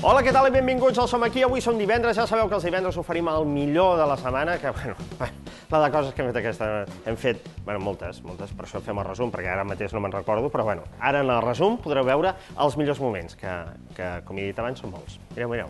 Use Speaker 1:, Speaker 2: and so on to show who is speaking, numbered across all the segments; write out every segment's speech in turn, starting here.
Speaker 1: Hola, què tal i benvinguts al Som Aquí. Avui som divendres, ja sabeu que els divendres oferim el millor de la setmana, que, bueno, la de coses que hem fet aquesta... Hem fet, bueno, moltes, per això fem el resum, perquè ara mateix no me'n recordo, però, bueno, ara en el resum podreu veure els millors moments, que com he dit abans, són molts. Mireu.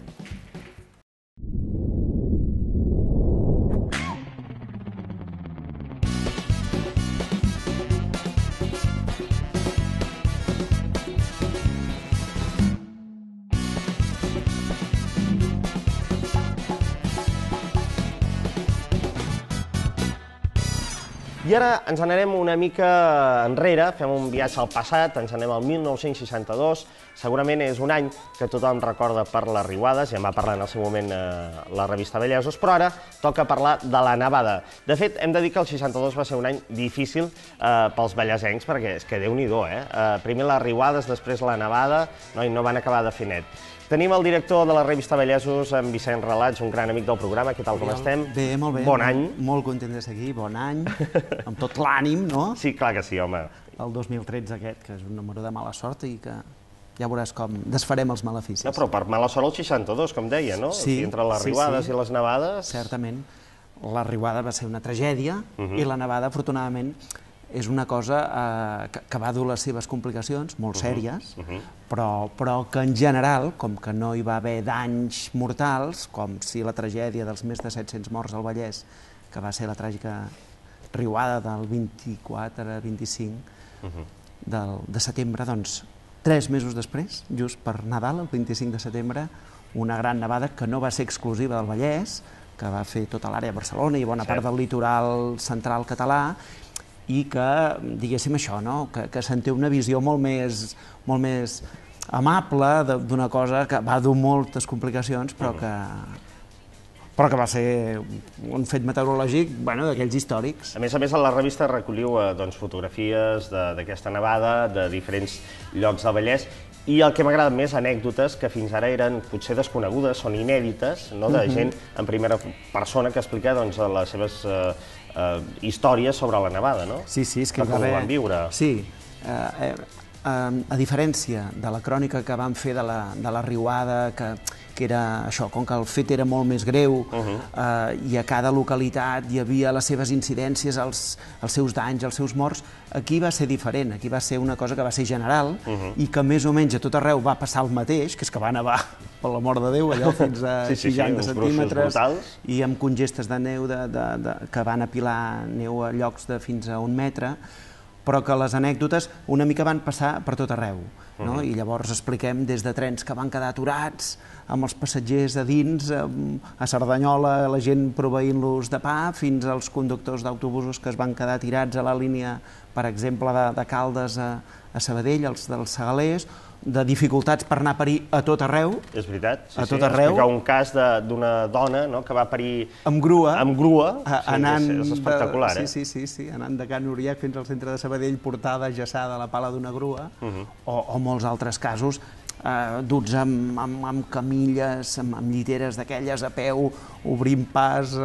Speaker 1: I ara ens n'anem una mica enrere, fem un viatge al passat, ens n'anem al 1962. Segurament és un any que tothom recorda per les riuades, ja en va parlar en el seu moment la revista Vallesos, però ara toca parlar de la nevada. De fet, hem de dir que el 62 va ser un any difícil pels vallesencs, perquè és que Déu-n'hi-do, primer les riuades, després la nevada, i no van acabar de fer net. Tenim el director de la revista Vallesos, en Vicent Relats, un gran amic del programa. Què tal, com estem?
Speaker 2: Bé, molt bé.
Speaker 1: Bon any.
Speaker 2: Molt content de ser aquí, bon any, amb tot l'ànim, no?
Speaker 1: Sí, clar que sí, home.
Speaker 2: El 2013 aquest, que és un número de mala sort i que ja veuràs com desfarem els maleficis.
Speaker 1: No, però per mala sort el 62, com deia, no?
Speaker 2: Sí.
Speaker 1: Entre les riuades i les nevades...
Speaker 2: Certament. La riuada va ser una tragèdia i la nevada, afortunadament, és una cosa que va dur les seves complicacions, molt sèries, però que en general, com que no hi va haver danys mortals, com si la tragèdia dels més de 700 morts al Vallès, que va ser la tràgica riuada del 24-25 de setembre, doncs 3 mesos després, just per Nadal, el 25 de setembre, una gran nevada que no va ser exclusiva del Vallès, que va fer tota l'àrea de Barcelona i bona part del litoral central català, i que, diguéssim això, que se'n té una visió molt més amable d'una cosa que va dur moltes complicacions, però que va ser un fet meteorològic d'aquells històrics.
Speaker 1: A més, a la revista recolliu fotografies d'aquesta nevada, de diferents llocs del Vallès, i el que m'agrada més, anècdotes que fins ara eren potser desconegudes, són inèdites, de gent en primera persona que explica les seves històries sobre la nevada, no?
Speaker 2: Sí, és que
Speaker 1: com ho van viure.
Speaker 2: Sí, a diferència de la crònica que van fer de la riuada, que era això, com que el fet era molt més greu i a cada localitat hi havia les seves incidències, els seus danys, els seus morts, aquí va ser diferent, aquí va ser una cosa que va ser general i que més o menys a tot arreu va passar el mateix, que és que va nevar, per l'amor de Déu, allò fins a 60 centímetres i amb congestes de neu que van apilar neu a llocs de fins a 1 metre, però que les anècdotes una mica van passar per tot arreu. I llavors expliquem des de trens que van quedar aturats, amb els passatgers a dins, a Cerdanyola, la gent proveint-los de pa, fins als conductors d'autobusos que es van quedar tirats a la línia, per exemple, de Caldes a Sabadell, els dels Segalers, de dificultats per anar a parir a tot arreu.
Speaker 1: És veritat, sí.
Speaker 2: A tot arreu.
Speaker 1: Explicar un cas d'una dona que va parir...
Speaker 2: Amb grua.
Speaker 1: Amb grua.
Speaker 2: És
Speaker 1: espectacular, eh?
Speaker 2: Sí, anant de Can Uriac fins al centre de Sabadell, portada, jaçada a la pala d'una grua, o molts altres casos duts amb camilles, amb lliteres d'aquelles a peu, obrint pas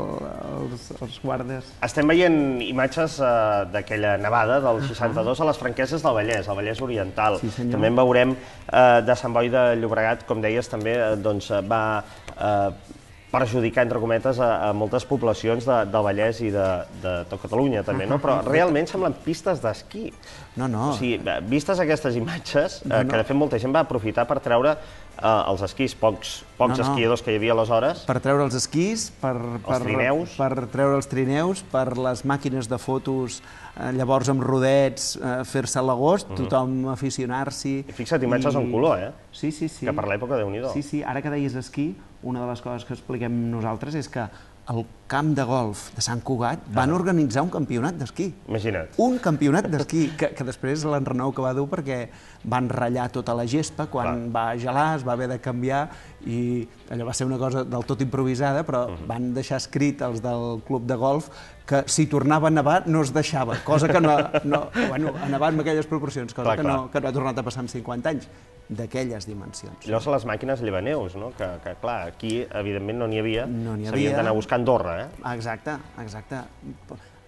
Speaker 2: als guardes.
Speaker 1: Estem veient imatges d'aquella nevada del 62 a les Franqueses del Vallès, al Vallès Oriental. També en veurem de Sant Boi de Llobregat, com deies, també va perjudicar, entre cometes, a moltes poblacions del Vallès i de tot Catalunya, també, no? Però realment semblen pistes d'esquí.
Speaker 2: No.
Speaker 1: O sigui, vistes aquestes imatges, que de fet molta gent va aprofitar per treure els esquís, pocs esquiadors que hi havia aleshores.
Speaker 2: Per treure els esquís, per treure els trineus, per les màquines de fotos, llavors amb rodets, fer-se a l'agost, tothom aficionar-s'hi.
Speaker 1: I fixa't, imatges en color, eh?
Speaker 2: Sí.
Speaker 1: Que per l'època, Déu-n'hi-do.
Speaker 2: Sí, ara que deies esquí, una de les coses que expliquem nosaltres és que al camp de golf de Sant Cugat van organitzar un campionat d'esquí.
Speaker 1: Imagina't.
Speaker 2: Un campionat d'esquí, que després l'enrenou que va dur perquè van ratllar tota la gespa, quan va gelar es va haver de canviar i allò va ser una cosa del tot improvisada, però van deixar escrit els del club de golf que si tornava a nevar no es deixava, cosa que no ha nevat en aquelles proporcions, cosa que no ha tornat a passar en 50 anys. d'aquelles dimensions.
Speaker 1: Llavors les màquines llevaneus, no? Que clar, aquí evidentment no n'hi havia,
Speaker 2: No n'hi havia.
Speaker 1: s'havien d'anar a buscar a Andorra, eh?
Speaker 2: Exacte, exacte.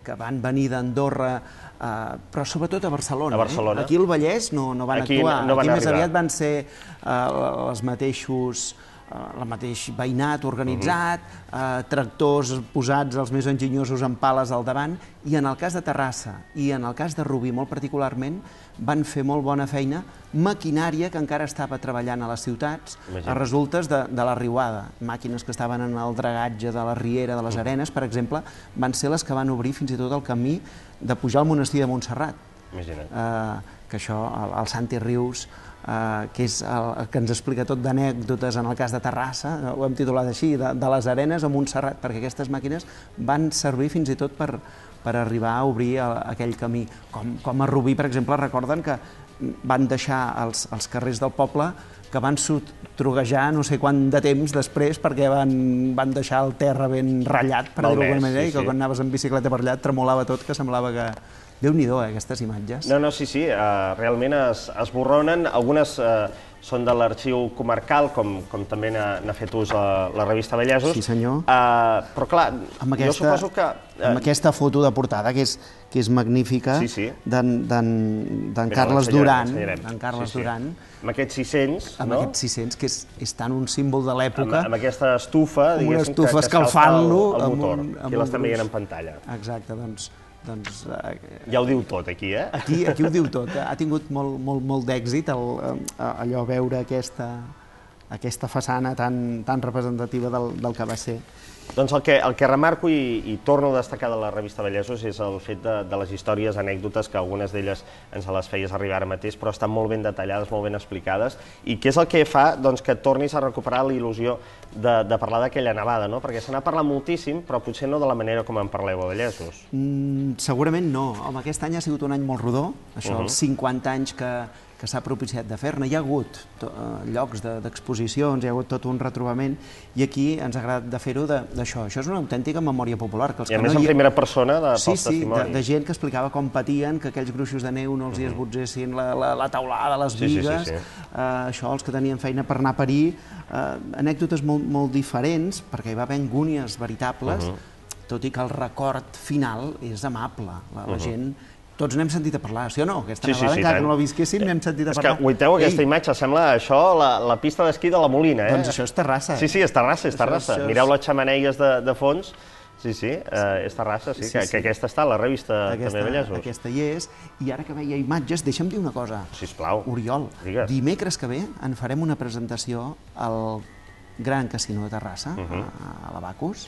Speaker 2: que van venir d'Andorra, però sobretot a Barcelona.
Speaker 1: A Barcelona.
Speaker 2: Aquí al Vallès no van actuar. Aquí més aviat van ser els mateixos, el mateix veïnat organitzat, tractors posats els més enginyosos amb pales al davant, i en el cas de Terrassa i en el cas de Rubí molt particularment van fer molt bona feina maquinària que encara estava treballant a les ciutats a resultes de la riuada. Màquines que estaven en el dragatge de la Riera, de les Arenes, per exemple, van ser les que van obrir fins i tot el camí de pujar al monestir de Montserrat.
Speaker 1: Imagina't.
Speaker 2: Que això, el Santi Rius, que és el que ens explica tot d'anècdotes en el cas de Terrassa, ho hem titulat així, de les Arenes a Montserrat, perquè aquestes màquines van servir fins i tot per arribar a obrir aquell camí. Com a Rubí, per exemple, recorden que van deixar els carrers del poble que van sotroguejar no sé quant de temps després perquè van deixar el terra ben ratllat, per dir-ho d'alguna manera, i que quan anaves en bicicleta per allà et tremolava tot, que semblava que... Déu-n'hi-do, aquestes imatges.
Speaker 1: No, sí, realment es borronen. Algunes són de l'arxiu comarcal, com també n'ha fet ús la revista Vallesos.
Speaker 2: Sí, senyor.
Speaker 1: Però clar, jo suposo que...
Speaker 2: Amb aquesta foto de portada, que és magnífica, d'en Carles Duran.
Speaker 1: Amb aquests 600, no?
Speaker 2: Amb aquests 600, que és tant un símbol de l'època.
Speaker 1: Amb aquesta estufa, diguéssim, que escalfa el motor. Aquí l'estem veient en pantalla.
Speaker 2: Exacte, doncs
Speaker 1: ja ho diu tot, aquí, eh?
Speaker 2: Aquí ho diu tot. Ha tingut molt d'èxit allò veure aquesta façana tan representativa del que va ser.
Speaker 1: Doncs el que remarco i torno a destacar de la revista Vallesos és el fet de les històries, anècdotes, que algunes d'elles ens les feies arribar ara mateix, però estan molt ben detallades, molt ben explicades, i que és el que fa que tornis a recuperar la il·lusió de parlar d'aquella nevada, no? Perquè se n'ha parlat moltíssim, però potser no de la manera com en parleu a Vallesos.
Speaker 2: Segurament no. Home, aquest any ha sigut un any molt rodó, això, els 50 anys que s'ha propiciat de fer-ne. Hi ha hagut llocs d'exposicions, hi ha hagut tot un retrobament, i aquí ens ha agradat de fer-ho d'això. Això és una autèntica memòria popular.
Speaker 1: I a més en primera persona pels testimonis.
Speaker 2: Sí, de gent que explicava com patien, que aquells gruixos de neu no els hi esbotzessin la teulada, les bigues, això, els que tenien feina per anar a parir, anècdotes molt diferents, perquè hi va haver angúnies veritables, tot i que el record final és amable. La gent... Tots n'hem sentit a parlar, sí o no? Aquesta nevada, encara que no la visquéssim, n'hem sentit a parlar.
Speaker 1: És que, guaiteu, aquesta imatge, sembla això la pista d'esquí de la Molina, eh?
Speaker 2: Doncs això és Terrassa.
Speaker 1: Sí, és Terrassa. Mireu les xemeneies de fons. Sí, és Terrassa, sí, que aquesta està a la revista també Vallesos.
Speaker 2: Aquesta hi és, i ara que veia imatges, deixa'm dir una cosa.
Speaker 1: Sisplau.
Speaker 2: Oriol, dimecres que ve en farem una presentació al Gran Casino de Terrassa, a l'Abacus,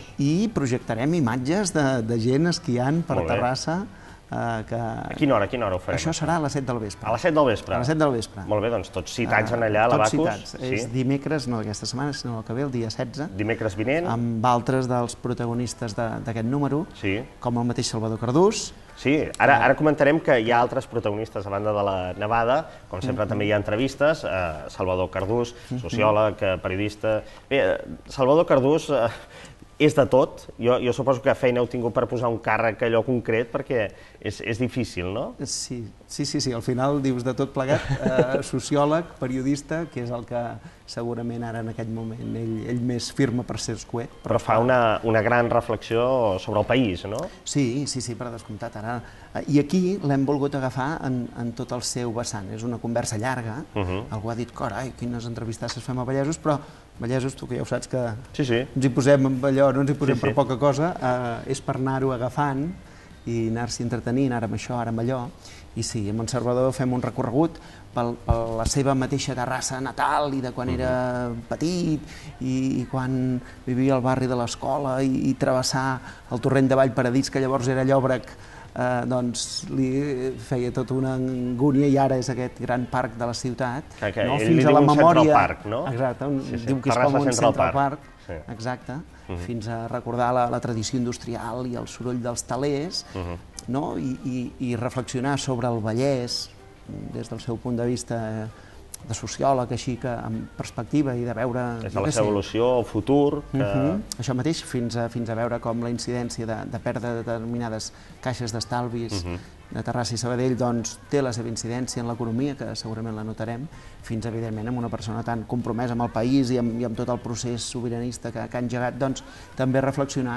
Speaker 2: i projectarem imatges de gent esquiant per Terrassa.
Speaker 1: A quina hora ho farem?
Speaker 2: Això serà a les 7 del vespre.
Speaker 1: A les 7 del vespre?
Speaker 2: A les 7 del vespre.
Speaker 1: Molt bé, doncs tots citats allà a l'Abacus.
Speaker 2: Tots citats. És dimecres, no aquesta setmana, sinó el que ve, el dia 16.
Speaker 1: Dimecres vinent.
Speaker 2: Amb altres dels protagonistes d'aquest número, com el mateix Salvador Cardús.
Speaker 1: Sí, ara comentarem que hi ha altres protagonistes a banda de la nevada, com sempre també hi ha entrevistes, Salvador Cardús, sociòleg, periodista... Bé, Salvador Cardús és de tot. Jo suposo que feina heu tingut per posar un càrrec allò concret, perquè és difícil, no?
Speaker 2: Sí, al final dius de tot plegat, sociòleg, periodista, que és el que segurament ara en aquest moment ell més firma per ser escuet.
Speaker 1: Però fa una gran reflexió sobre el país, no?
Speaker 2: Sí, per descomptat. I aquí l'hem volgut agafar en tot el seu vessant. És una conversa llarga, algú ha dit, carai, quines entrevistasses fem a Vallesos, però Vallesos, tu que ja ho saps que ens hi posem amb allò, no ens hi posem per poca cosa, és per anar-ho agafant i anar-s'hi entretenint, ara amb això, ara amb allò. I sí, amb en Salvador fem un recorregut per la seva mateixa Terrassa natal i de quan era petit i quan vivia al barri de l'Escola i travessar el torrent de Vallparadís, que llavors era Llòbrec, doncs li feia tota una angúnia i ara és aquest gran parc de la ciutat.
Speaker 1: Ell li diu un Central Park, no?
Speaker 2: Exacte, diu que és com un Central Park. Exacte, fins a recordar la tradició industrial i el soroll dels telers, i reflexionar sobre el Vallès des del seu punt de vista de sociòleg, així que amb perspectiva i de veure...
Speaker 1: Des de la seva evolució, el futur...
Speaker 2: Això mateix, fins a veure com la incidència de perdre determinades caixes d'estalvis de Terrassa i Sabadell doncs té la seva incidència en l'economia, que segurament la notarem, fins evidentment amb una persona tan compromesa amb el país i amb tot el procés sobiranista que ha engegat, doncs també reflexionar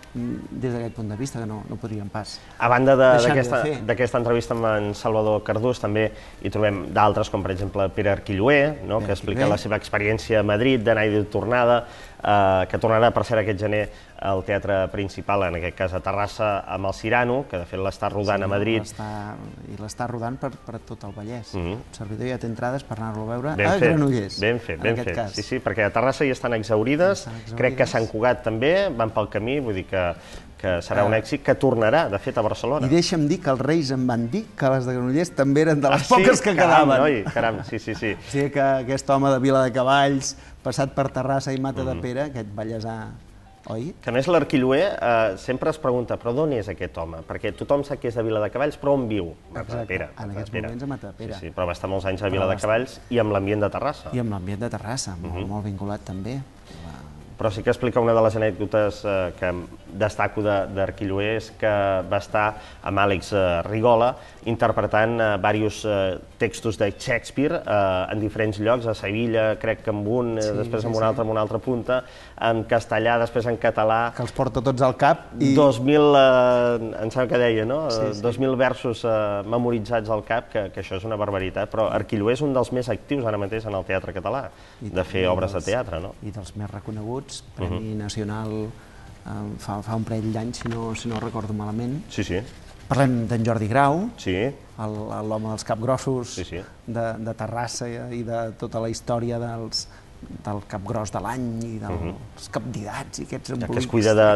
Speaker 2: des d'aquest punt de vista, que no podríem pas
Speaker 1: A banda
Speaker 2: deixar-ho de fer.
Speaker 1: d'aquesta entrevista amb en Salvador Cardús, també hi trobem d'altres, com per exemple Pere Arquilloé, que explica la seva experiència a Madrid d'anada i de tornada, que tornarà, per cert, aquest gener al teatre principal, en aquest cas a Terrassa, amb el Cirano, que de fet l'està rodant a Madrid.
Speaker 2: I l'està rodant per tot el Vallès. El servidor ja té entrades per anar-lo a veure
Speaker 1: Ben
Speaker 2: a
Speaker 1: fet,
Speaker 2: Granollers.
Speaker 1: Ben fet, ben fet. Sí, sí, perquè a Terrassa hi estan exhaurides, crec que a Sant Cugat també, van pel camí, vull dir que serà un èxit que tornarà, de fet, a Barcelona.
Speaker 2: I deixa'm dir que els Reis em van dir que les de Granollers també eren de les poques que quedaven.
Speaker 1: Noi, caram, sí.
Speaker 2: O sigui que aquest home de Vila de Cavalls, passat per Terrassa i Mata de Pere, aquest ballesà, oi?
Speaker 1: Que a més l'Arquilloé sempre es pregunta, però d'on és aquest home? Perquè tothom sap que és de Vila de Cavalls, però on viu?
Speaker 2: Exacte, en aquests moments a Mata de Pere.
Speaker 1: Sí, però va estar molts anys a Vila de Cavalls i amb l'ambient de Terrassa.
Speaker 2: I amb l'ambient de Terrassa, molt vinculat també.
Speaker 1: Però sí que explica una de les anècdotes que destaco d'Arquilloé és que va estar amb Àlex Rigola interpretant diversos textos de Shakespeare en diferents llocs, a Sevilla, crec que amb un, després amb una altra punta, en castellà, després en català.
Speaker 2: Que els porta tots al cap i...
Speaker 1: 2.000, em sembla que deia, no? 2.000 versos memoritzats al cap, que això és una barbaritat, però Arquilloé és un dels més actius ara mateix en el teatre català, de fer obres de teatre, no?
Speaker 2: I dels més reconeguts, Premi Nacional fa un parell d'anys, si no recordo malament.
Speaker 1: Sí.
Speaker 2: Parlem d'en Jordi Grau,
Speaker 1: Sí.
Speaker 2: l'home dels capgrossos
Speaker 1: Sí.
Speaker 2: de Terrassa i de tota la història del capgros de l'any i dels capdidats i aquests embolics.
Speaker 1: Que es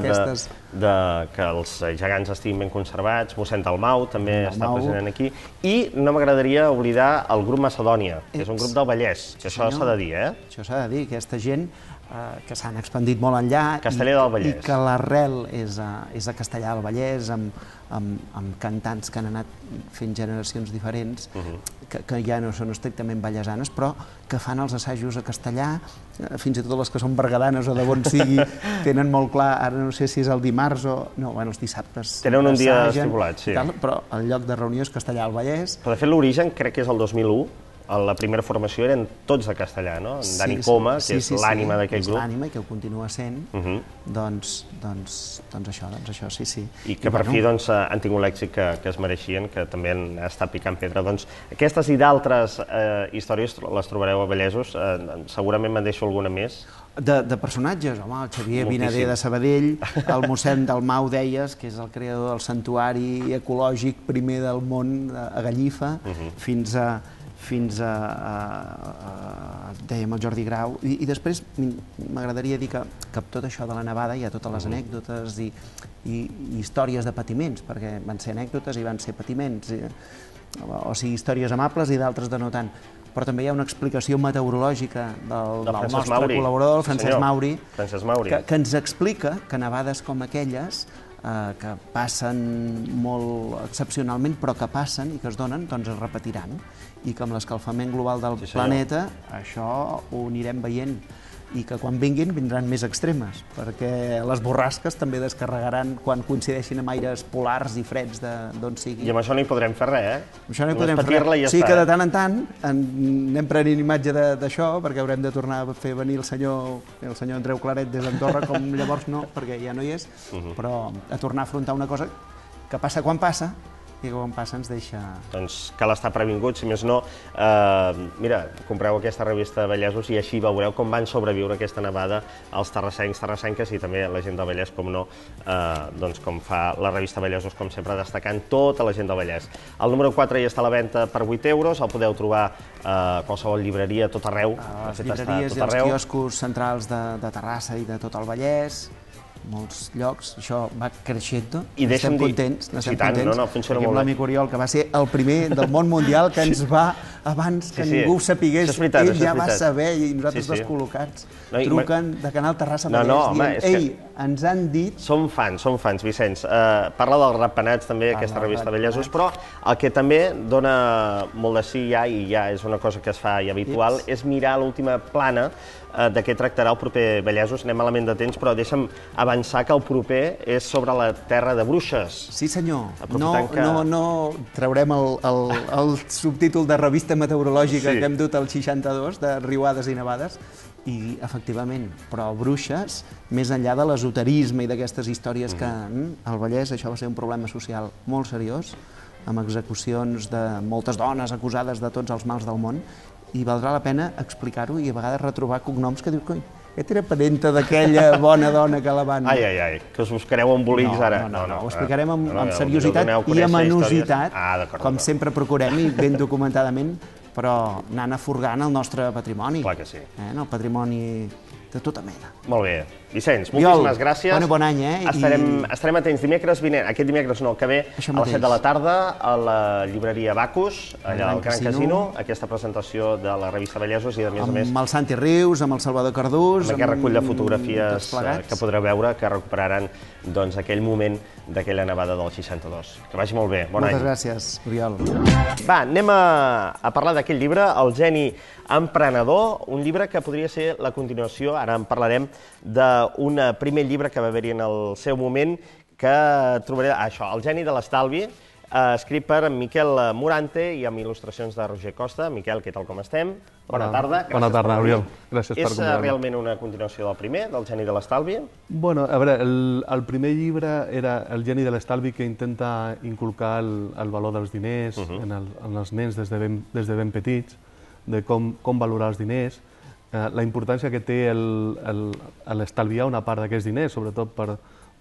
Speaker 1: cuida que els gegants estiguin ben conservats. Mossèn Dalmau també està present aquí. I no m'agradaria oblidar el grup Macedònia, que és un grup del Vallès, que això s'ha de dir,
Speaker 2: Això s'ha de dir, aquesta gent que s'han expandit molt enllà
Speaker 1: Castellar del Vallès.
Speaker 2: I que l'arrel és a Castellar del Vallès, amb cantants que han anat fent generacions diferents, que ja no són estrictament vallesanes, però que fan els assajos a castellà, fins i tot les que són berguedanes o de bon sigui, tenen molt clar, ara no sé si és el dimarts o... No, bueno, els dissabtes...
Speaker 1: Tenen un dia estipulat, sí.
Speaker 2: Però el lloc de reunió és Castellar del Vallès.
Speaker 1: Però de fet l'origen crec que és el 2001, la primera formació eren tots de castellà, no? En Dani Coma, que és l'ànima d'aquest grup.
Speaker 2: És l'ànima i que ho continua sent, doncs això, sí.
Speaker 1: I que per fi han tingut l'èxit que es mereixien, que també han estat picant pedra. Doncs aquestes i d'altres històries les trobareu a Vallesos, segurament me'n deixo alguna més.
Speaker 2: De personatges, home, el Xavier Vinader de Sabadell, el mossèn Dalmau, deies, que és el creador del santuari ecològic primer del món a Gallifa, fins a dèiem el Jordi Grau, i després m'agradaria dir que amb tot això de la nevada hi ha totes les anècdotes i històries de patiments, perquè van ser anècdotes i van ser patiments, o sigui, històries amables i d'altres de no tant. Però també hi ha una explicació meteorològica del nostre col·laborador, el Francesc Mauri, que ens explica que nevades com aquelles, que passen molt excepcionalment, però que passen i que es donen, doncs es repetiran. I que amb l'escalfament global del planeta això ho anirem veient i que quan vinguin vindran més extremes, perquè les borrasques també descarregaran quan coincideixin amb aires polars i freds d'on sigui.
Speaker 1: I amb això no hi podrem fer res,
Speaker 2: Això no hi podrem fer res. Sí que de tant en tant anem prenent imatge d'això, perquè haurem de tornar a fer venir el senyor Andreu Claret des d'Andorra, com llavors no, perquè ja no hi és, però a tornar a afrontar una cosa que passa quan passa, i que quan passa ens deixa...
Speaker 1: Doncs cal estar previnguts, si més no. Mira, compreu aquesta revista de Vallesos i així veureu com van sobreviure aquesta nevada els terrassencs, terrassenques i també la gent del Vallès, com no, doncs com fa la revista Vallesos, com sempre, destacant tota la gent del Vallès. El número 4 ja està a la venda per 8 euros, el podeu trobar a qualsevol llibreria, a tot arreu.
Speaker 2: A les llibreries i als quioscos centrals de Terrassa i de tot el Vallès, molts llocs, això va creixent, estem contents, perquè amb l'amic Oriol, que va ser el primer del món mundial que ens va, abans que ningú ho sapigués, ell ja va saber, i nosaltres descol·locats, truquen de Canal Terrassa Vallès, dient, ei, ens han dit...
Speaker 1: Som fans, Vicenç. Parla dels ratpenats també, aquesta revista Vallesos, però el que també dona molt de sí ja, i ja és una cosa que es fa habitual, és mirar l'última plana de què tractarà el proper Vallesos. Anem malament de temps, però deixa'm avançar avançar que el proper és sobre la terra de bruixes.
Speaker 2: Sí, senyor. No traurem el subtítol de revista meteorològica que hem dut al 62, de riuades i nevades, i, efectivament, però bruixes, més enllà de l'esoterisme i d'aquestes històries que al Vallès això va ser un problema social molt seriós, amb execucions de moltes dones acusades de tots els mals del món, i valdrà la pena explicar-ho i a vegades retrobar cognoms que dius, coi, aquest era parenta d'aquella bona dona que la van...
Speaker 1: Ai, que us buscareu embolics ara.
Speaker 2: No, ho explicarem amb seriositat i amorositat, com sempre procurem i ben documentadament, però anant a furgant el nostre patrimoni.
Speaker 1: Clar que sí.
Speaker 2: El patrimoni de tota mena.
Speaker 1: Molt bé. Vicenç, moltíssimes gràcies.
Speaker 2: Bon any,
Speaker 1: Estarem atents dimecres vinent, aquest dimecres no, que ve a les 7 de la tarda a la llibreria Bacus, allà al Gran Casino, aquesta presentació de la revista Vallesos i, a més,
Speaker 2: amb el Santi Rius, amb el Salvador Cardús...
Speaker 1: Amb aquest recull de fotografies que podreu veure, que recuperaran aquell moment d'aquella nevada del 62. Que vagi molt bé. Bon any.
Speaker 2: Moltes gràcies, Oriol.
Speaker 1: Va, anem a parlar d'aquest llibre, El geni emprenedor, un llibre que podria ser la continuació, ara en parlarem, d'un primer llibre que va haver-hi en el seu moment, que trobaré, això, El geni de l'estalvi, escrit per Miquel Morante i amb il·lustracions de Roger Costa. Miquel, què tal, com estem? Bona tarda.
Speaker 3: Bona tarda, Oriol. Gràcies per convidar-me.
Speaker 1: És realment una continuació del primer, del geni de l'estalvi?
Speaker 3: Bueno, a veure, el primer llibre era El geni de l'estalvi, que intenta inculcar el valor dels diners en els nens des de ben petits, de com valorar els diners, la importància que té l'estalviar una part d'aquests diners, sobretot per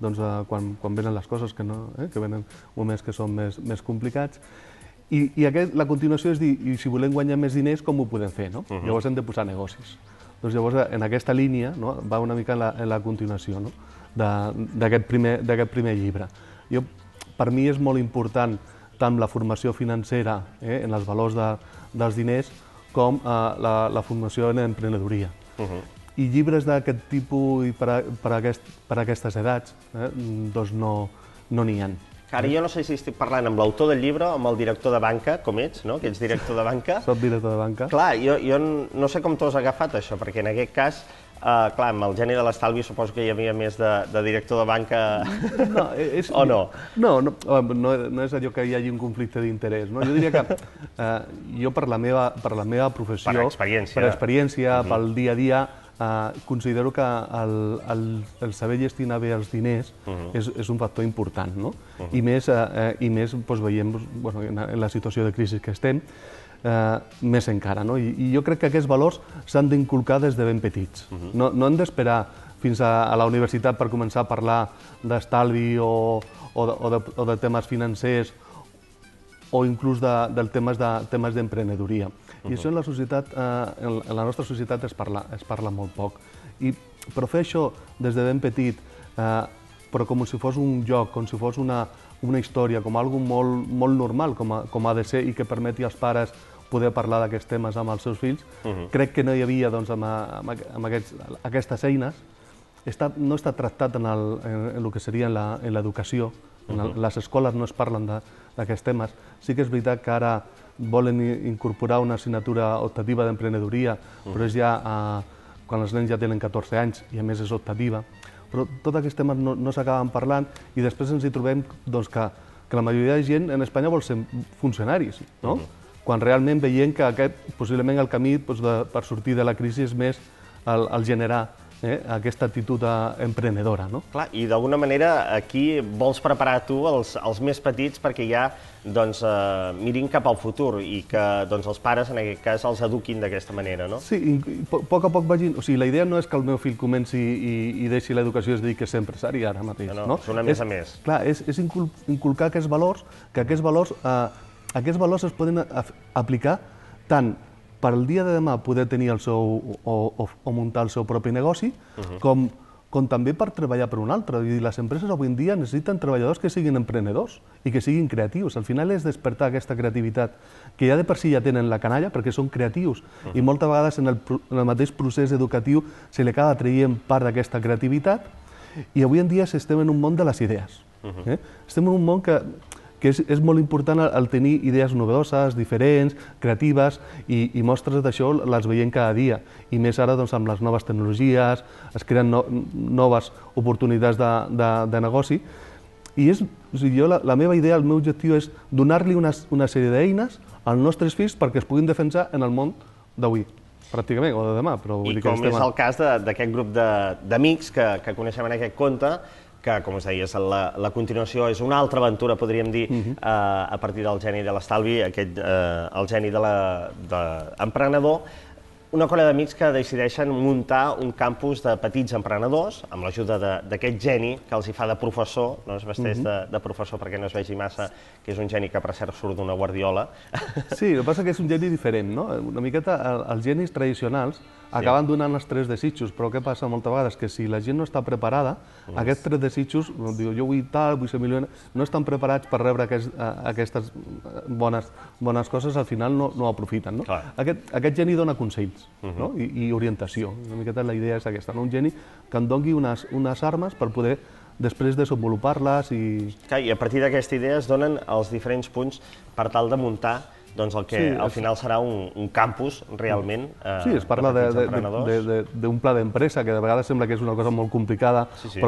Speaker 3: quan venen les coses, que venen moments que són més complicats. I la continuació és dir, i si volem guanyar més diners, com ho podem fer? Llavors hem de posar negocis. Doncs llavors, en aquesta línia, va una mica en la continuació d'aquest primer llibre. Per mi és molt important tant la formació financera en els valors dels diners com la formació en emprenedoria. I llibres d'aquest tipus i per aquestes edats doncs no n'hi ha.
Speaker 1: Ara, jo no sé si estic parlant amb l'autor del llibre o amb el director de banca, com ets, no? Que ets director de banca.
Speaker 3: Soc director de banca.
Speaker 1: Clar, jo no sé com t'ho has agafat, això, perquè en aquest cas, clar, amb el geni de l'estalvi suposo que hi havia més de director de banca o no?
Speaker 3: No és allò que hi hagi un conflicte d'interès. Jo diria que jo per la meva professió, per experiència, pel dia a dia, considero que el saber gestionar bé els diners és un factor important, i més veiem en la situació de crisi que estem, més encara. I jo crec que aquests valors s'han d'inculcar des de ben petits. No hem d'esperar fins a la universitat per començar a parlar d'estalvi o de temes financers o inclús de temes d'emprenedoria. I això en la nostra societat es parla molt poc. Però fer això des de ben petit, però com si fos un joc, com si fos una història, com una cosa molt normal, com ha de ser, i que permeti als pares poder parlar d'aquests temes amb els seus fills, crec que no hi havia amb aquestes eines. No està tractat en el que seria en l'educació. En les escoles no es parlen d'aquests temes. Sí que és veritat que ara volen incorporar una assignatura optativa d'emprenedoria, però és ja quan els nens ja tenen 14 anys i a més és optativa. Però tots aquests temes no s'acaben parlant i després ens hi trobem que la majoria de gent en Espanya vol ser funcionaris, quan realment veiem que possiblement el camí per sortir de la crisi és més el generar aquesta actitud emprenedora.
Speaker 1: Clar, i d'alguna manera aquí vols preparar tu els més petits perquè ja mirin cap al futur i que els pares en aquest cas els eduquin d'aquesta manera, no?
Speaker 3: Sí, a poc vagin... O sigui, la idea no és que el meu fill comenci i deixi l'educació i es dediqui a ser empresari ara mateix.
Speaker 1: No, és una més a més.
Speaker 3: Clar, és inculcar aquests valors, que aquests valors es poden aplicar tant per el dia de demà poder tenir el seu o muntar el seu propi negoci, com també per treballar per un altre. Les empreses avui en dia necessiten treballadors que siguin emprenedors i que siguin creatius. Al final és despertar aquesta creativitat, que ja de per si ja tenen la canalla perquè són creatius i moltes vegades en el mateix procés educatiu se li acaba traient part d'aquesta creativitat i avui en dia estem en un món de les idees. Estem en un món que que és molt important el tenir idees novedoses, diferents, creatives, i mostres d'això les veiem cada dia. I més ara amb les noves tecnologies, es creen noves oportunitats de negoci. I la meva idea, el meu objectiu és donar-li una sèrie d'eines als nostres fills perquè es puguin defensar en el món d'avui, pràcticament, o de demà.
Speaker 1: I com és el cas d'aquest grup d'amics que coneixem en aquest conte, que, com us deies, la continuació és una altra aventura, podríem dir, a partir del geni de l'estalvi, el geni de l'emprenedor, una colla d'amics que decideixen muntar un campus de petits emprenedors, amb l'ajuda d'aquest geni que els hi fa de professor, no es vesteix de professor perquè no es vegi massa que és un geni que per cert surt d'una guardiola.
Speaker 3: Sí, el que passa que és un geni diferent, no? Una miqueta els genis tradicionals acaben donant els 3 desitjos, però què passa moltes vegades? Que si la gent no està preparada, aquests 3 desitjos, diu jo vull tal, vull ser milioner, no estan preparats per rebre aquestes bones coses, al final no aprofiten. Aquest geni dona consells i orientació. Una miqueta la idea és aquesta, un geni que em doni unes armes per poder després desenvolupar-les i...
Speaker 1: I a partir d'aquesta idea es donen els diferents punts per tal de muntar el que al final serà un campus realment de petits emprenedors.
Speaker 3: Sí, es parla d'un pla d'empresa, que de vegades sembla que és una cosa molt complicada, però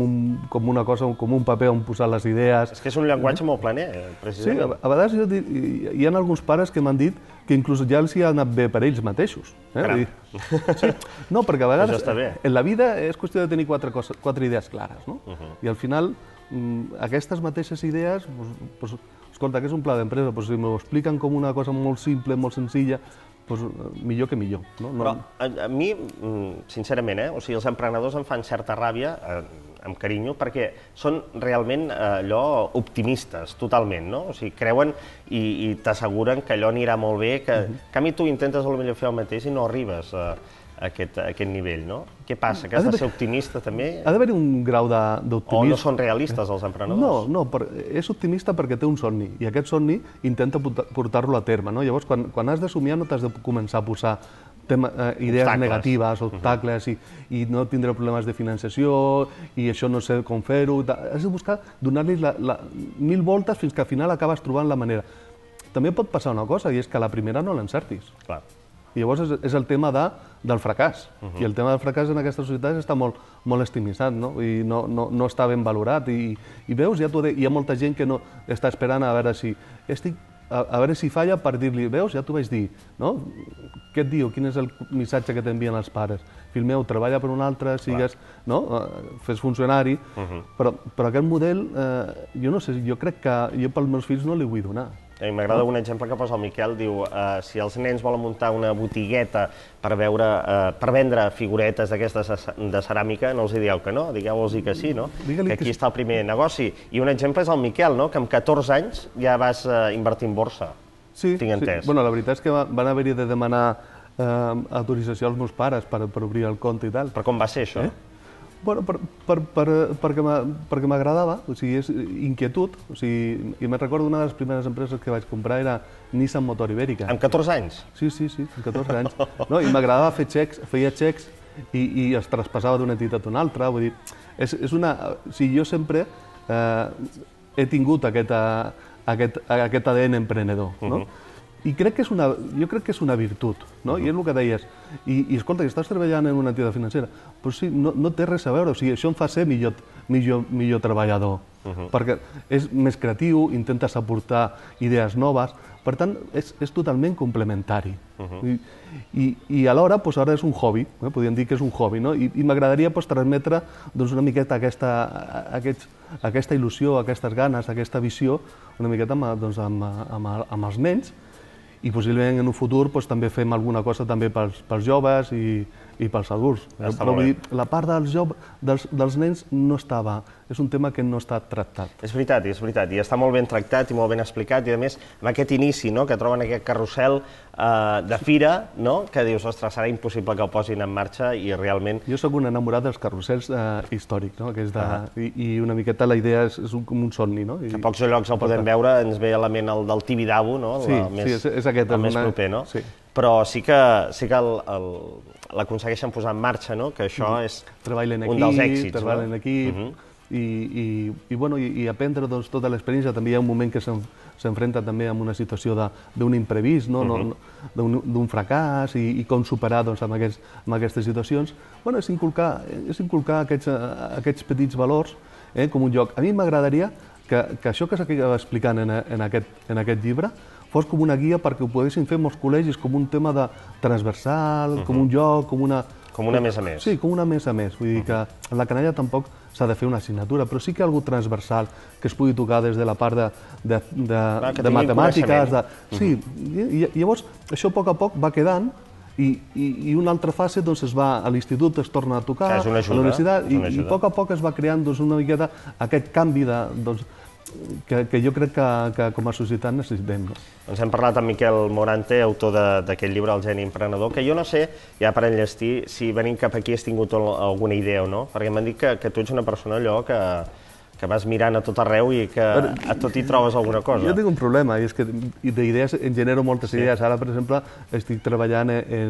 Speaker 3: com un paper on posar les idees.
Speaker 1: És que és un llenguatge molt planer, precisament.
Speaker 3: Sí, a vegades hi ha alguns pares que m'han dit que inclús ja els hi ha anat bé per ells mateixos. No, perquè a vegades en la vida és qüestió de tenir 4 idees clares, no? I al final aquestes mateixes idees, escolta, que és un pla d'empresa, si m'ho expliquen com una cosa molt simple, molt senzilla, millor que millor.
Speaker 1: Però a mi, sincerament, els emprenedors em fan certa ràbia, amb carinyo, perquè són realment allò optimistes, totalment, no? O sigui, creuen i t'asseguren que allò anirà molt bé, que en canvi tu intentes potser fer el mateix i no arribes a aquest nivell, no? Què passa? Que has de ser optimista, també?
Speaker 3: Ha d'haver un grau d'optimisme.
Speaker 1: O no són realistes, els emprenedors?
Speaker 3: No, és optimista perquè té un somni, i aquest somni intenta portar-lo a terme. Llavors, quan has de somiar, no t'has de començar a posar idees negatives, obstacles, i no tindré problemes de financiació, i això no sé com fer-ho. Has de buscar donar-li 1000 voltes fins que al final acabes trobant la manera. També pot passar una cosa, i és que a la primera no l'encertis.
Speaker 1: Clar.
Speaker 3: I llavors és el tema del fracàs. I el tema del fracàs en aquestes societats està molt estimitzat, i no està ben valorat. I veus, hi ha molta gent que no està esperant a veure si falla per dir-li, veus, ja t'ho vaig dir, no? Què et diu? Quin és el missatge que t'envien els pares? Fill meu, treballa per un altre, sigues, no? Fes funcionari, però aquest model, jo no sé, jo crec que jo pels meus fills no li vull donar.
Speaker 1: A mi m'agrada un exemple que posa el Miquel, diu, si els nens volen muntar una botigueta per vendre figuretes d'aquestes de ceràmica, no els dieu que no, digueu-los que sí, no? Que aquí està el primer negoci. I un exemple és el Miquel, no? Que amb 14 anys ja vas invertir en borsa, tinc entès.
Speaker 3: Bueno, la veritat és que van haver-hi de demanar autorització als meus pares per obrir el compte i tal.
Speaker 1: Però com va ser això?
Speaker 3: Bueno, perquè m'agradava, o sigui, és inquietud. I me'n recordo una de les primeres empreses que vaig comprar era Nissan Motor Ibèrica.
Speaker 1: Amb 14 anys?
Speaker 3: Sí, amb 14 anys. I m'agradava fer xecs, feia xecs i els traspassava d'una entitat a una altra. Vull dir, jo sempre he tingut aquest ADN emprenedor, no? I jo crec que és una virtut, no? I és el que deies. I escolta, estàs treballant en una entitat financera, però sí, no té res a veure, o sigui, això em fa ser millor treballador, perquè és més creatiu, intentes aportar idees noves, per tant, és totalment complementari. I alhora, ara és un hobby, podríem dir que és un hobby, no? I m'agradaria transmetre una miqueta aquesta il·lusió, aquestes ganes, aquesta visió, una miqueta amb els nens, i possiblement en un futur també fem alguna cosa també pels joves i pels adults. Però vull dir, la part dels nens no estava, és un tema que no està tractat.
Speaker 1: És veritat, i està molt ben tractat i molt ben explicat, i a més, amb aquest inici, que troben aquest carrusel de fira, que dius, ostres, serà impossible que el posin en marxa i realment...
Speaker 3: Jo soc un enamorat dels carrusels històrics, i una miqueta la idea és com un somni.
Speaker 1: A pocs llocs el podem veure, ens ve a la ment el del Tibidabo, el més proper, no? Però sí que l'aconsegueixen posar en marxa, que això és un dels èxits.
Speaker 3: Treball en equip, i aprendre tota l'experiència. També hi ha un moment que s'enfrenta també amb una situació d'un imprevist, d'un fracàs i com superar amb aquestes situacions. És inculcar aquests petits valors com un joc. A mi m'agradaria que això que s'acaba explicant en aquest llibre fos com una guia perquè ho poguessin fer molts col·legis com un tema transversal, com un joc, com una...
Speaker 1: Com una més a més.
Speaker 3: Sí, com una més a més. Vull dir que en la canalla tampoc s'ha de fer una assignatura, però sí que hi ha algú transversal que es pugui tocar des de la part de matemàtiques. Sí, i llavors això a poc va quedant i una altra fase es va a l'institut, es torna a tocar, a la universitat, i a poc es va creant una miqueta aquest canvi que jo crec que com a societat necessitem.
Speaker 1: Doncs hem parlat amb Miquel Morante, autor d'aquest llibre, El geni emprenedor, que jo no sé, ja per enllestir, si venint cap aquí has tingut alguna idea o no, perquè m'han dit que tu ets una persona allò que vas mirant a tot arreu i que a tot hi trobes alguna cosa.
Speaker 3: Jo tinc un problema, i és que d'idees en genero moltes idees. Ara, per exemple, estic treballant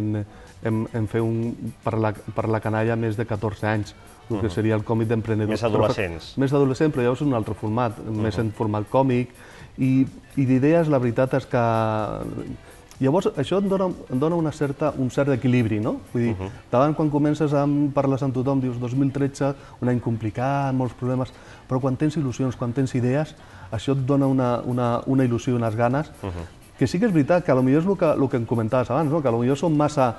Speaker 3: en fer per la canalla més de 14 anys, que seria el còmic d'emprenedors.
Speaker 1: Més adolescents.
Speaker 3: Més adolescent, però llavors és un altre format, més en format còmic, i d'idees la veritat és que... Llavors, això em dona un cert equilibri, no? Vull dir, davant quan comences a parlar amb tothom, dius 2013, un any complicat, molts problemes, però quan tens il·lusions, quan tens idees, això et dona una il·lusió i unes ganes, que sí que és veritat que potser és el que em comentaves abans, que potser som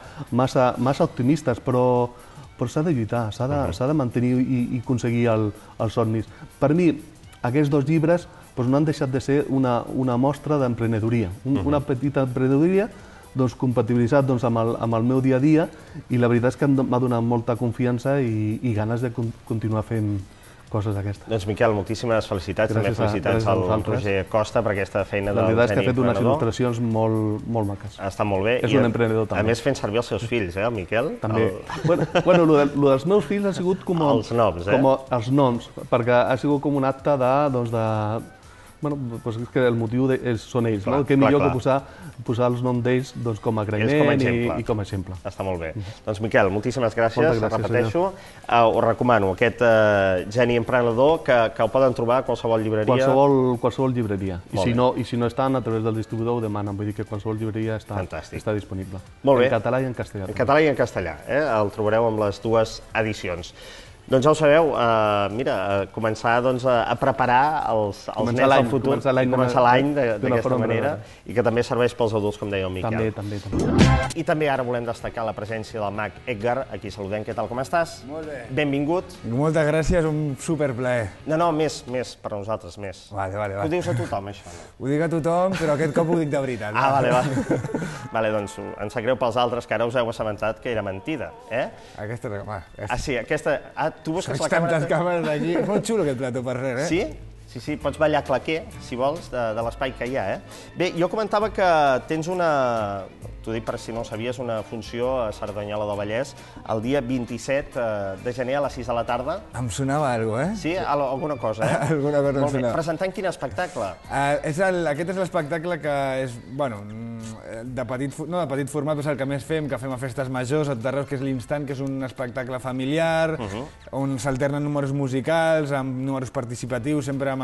Speaker 3: massa optimistes, però s'ha de lluitar, s'ha de mantenir i aconseguir els somnis. Per mi, aquests dos llibres no han deixat de ser una mostra d'emprenedoria, una petita emprenedoria compatibilitzat amb el meu dia a dia, i la veritat és que m'ha donat molta confiança i ganes de continuar fent coses d'aquestes.
Speaker 1: Doncs Miquel, moltíssimes felicitats, també felicitats al Roger Costa per aquesta feina del geni emprenedor.
Speaker 3: La veritat és que ha fet unes il·lustracions molt maques.
Speaker 1: Està molt bé.
Speaker 3: És un emprenedor també.
Speaker 1: A més fent servir els seus fills, el Miquel?
Speaker 3: També. Bueno, el dels meus fills ha sigut com
Speaker 1: els noms,
Speaker 3: els noms, perquè ha sigut com un acte de... Bueno, és que el motiu són ells, no? Què millor que posar els noms d'ells com a agraïment i com a exemple.
Speaker 1: Està molt bé. Doncs Miquel, moltíssimes gràcies, repeteixo. Us recomano aquest geni emprenedor que el poden trobar a qualsevol llibreria.
Speaker 3: Qualsevol llibreria. I si no estan, a través del distribuïdor ho demanen, vull dir que qualsevol llibreria està disponible.
Speaker 1: Molt bé.
Speaker 3: En català i en castellà.
Speaker 1: En català i en castellà, el trobareu amb les dues edicions. Doncs ja ho sabeu, mira, començar a preparar els nens del futur, començar l'any d'aquesta manera, i que també serveix pels adults, com deia el Miquel.
Speaker 3: També.
Speaker 1: I també ara volem destacar la presència del mag Edgar, aquí saludem. Què tal, com estàs?
Speaker 4: Molt bé.
Speaker 1: Benvingut.
Speaker 4: Moltes gràcies, un superplaer.
Speaker 1: No, més per nosaltres, més.
Speaker 4: Vale.
Speaker 1: Ho dius a tothom, això, no?
Speaker 4: Ho dic a tothom, però aquest cop ho dic de veritat.
Speaker 1: Vale. Vale, doncs em sap greu pels altres, que ara us heu assabentat que era mentida, eh?
Speaker 4: Aquesta...
Speaker 1: Sí, aquesta... Tu busques la
Speaker 4: càmera... Tantes càmeres allí. És molt xulo aquest plató per res,
Speaker 1: eh? Sí, pots ballar claquer, si vols, de l'espai que hi ha, eh? Bé, jo comentava que tens una... T'ho dic per si no ho sabies, una funció a Cerdanyola del Vallès el dia 27 de gener a les 6 de la tarda.
Speaker 4: Em sonava alguna cosa, eh?
Speaker 1: Sí? Alguna cosa, eh?
Speaker 4: Alguna cosa em sonava.
Speaker 1: Presentant quin espectacle?
Speaker 4: Aquest és l'espectacle que és, bueno, de petit format, és el que més fem, que fem a festes majors, a tot arreu, que és l'Instant, que és un espectacle familiar, on s'alternen números musicals, amb números participatius, sempre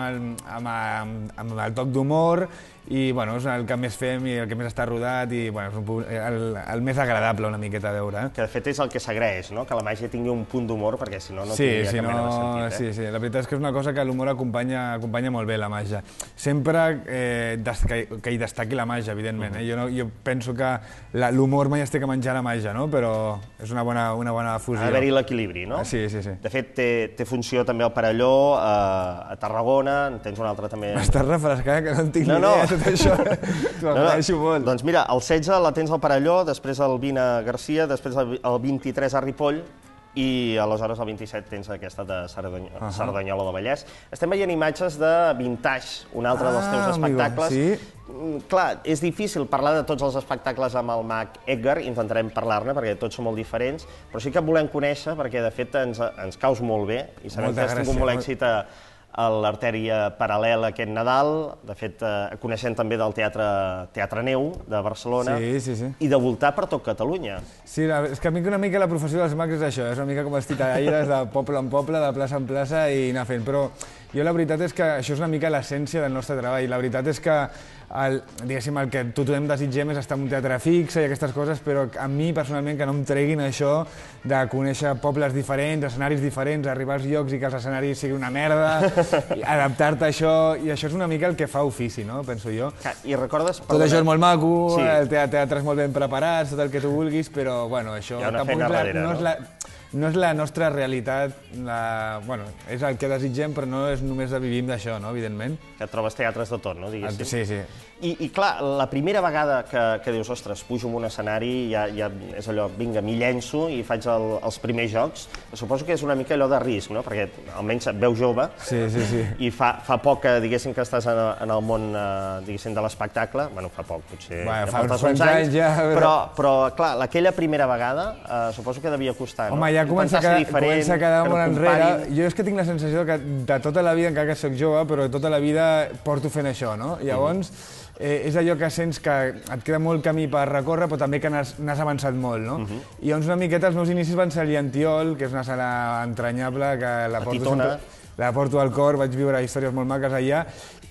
Speaker 4: amb el toc d'humor, i bueno, és el que més fem i el que més està rodat i bueno, és el més agradable una miqueta a veure.
Speaker 1: Que de fet és el que s'agraeix, no? Que la màgia tingui un punt d'humor, perquè si no, no tindria cap mena de sentit.
Speaker 4: Sí, la veritat és que és una cosa que l'humor acompanya molt bé la màgia. Sempre que hi destaqui la màgia, evidentment. Jo penso que l'humor mai es té que menjar la màgia, no? Però és una bona fusió.
Speaker 1: Ha d'haver-hi l'equilibri, no?
Speaker 4: Sí.
Speaker 1: De fet, té funció també al Perelló, a Tarragona, en tens un altre també...
Speaker 4: M'estàs refrescant, que no en tinc ni idea. Tot això, t'ho agraeixo molt.
Speaker 1: Doncs mira, el 16 la tens al Perelló, després el 20 a Garcia, després el 23 a Ripoll, i aleshores el 27 tens aquesta de Cerdanyola del Vallès. Estem veient imatges de Vintage, un altre dels teus espectacles. Clar, és difícil parlar de tots els espectacles amb el mag Edgar, intentarem parlar-ne perquè tots són molt diferents, però sí que et volem conèixer perquè de fet ens caus molt bé i sabem que has tingut molt èxit l'Artèria Paral·lela aquest Nadal, de fet, coneixent també del Teatre Neu de Barcelona, i de voltar per tot Catalunya.
Speaker 4: Sí, és que una mica la professió dels mags és això, és una mica com els titellaires de poble en poble, de plaça en plaça i anar fent, però jo la veritat és que això és una mica l'essència del nostre treball. La veritat és que diguéssim, el que tothom desitgem és estar en un teatre fixe i aquestes coses, però a mi personalment que no em treguin això de conèixer pobles diferents, escenaris diferents, arribar als llocs i que els escenaris siguin una merda, adaptar-te a això, i això és una mica el que fa ofici, no? Penso jo.
Speaker 1: I recordes...
Speaker 4: Tot això és molt maco, el teatre és molt ben preparat, tot el que tu vulguis, però bueno, això no és la nostra realitat, és el que desitgem, però no és només vivim d'això, no? Evidentment.
Speaker 1: Que et trobes teatres de tot, no? Diguéssim.
Speaker 4: Sí, sí.
Speaker 1: I clar, la primera vegada que dius, ostres, pujo en un escenari, ja és allò, vinga, m'hi llenço i faig els primers jocs, suposo que és una mica allò de risc, no? Perquè almenys et veus jove i fa poc que, diguéssim, que estàs en el món, diguéssim, de l'espectacle, bueno, fa poc, potser
Speaker 4: fa uns anys ja...
Speaker 1: Però, clar, aquella primera vegada suposo que devia costar, no?
Speaker 4: Home, ja comença a quedar molt enrere. Jo és que tinc la sensació que de tota la vida, encara que soc jove, però tota la vida porto fent això, no? Llavors, és allò que sents que et queda molt camí per recórrer, però també que n'has avançat molt, no? I llavors una miqueta els meus inicis van ser a l'Antiol, que és una sala entranyable, que la porto al cor, vaig viure històries molt maques allà,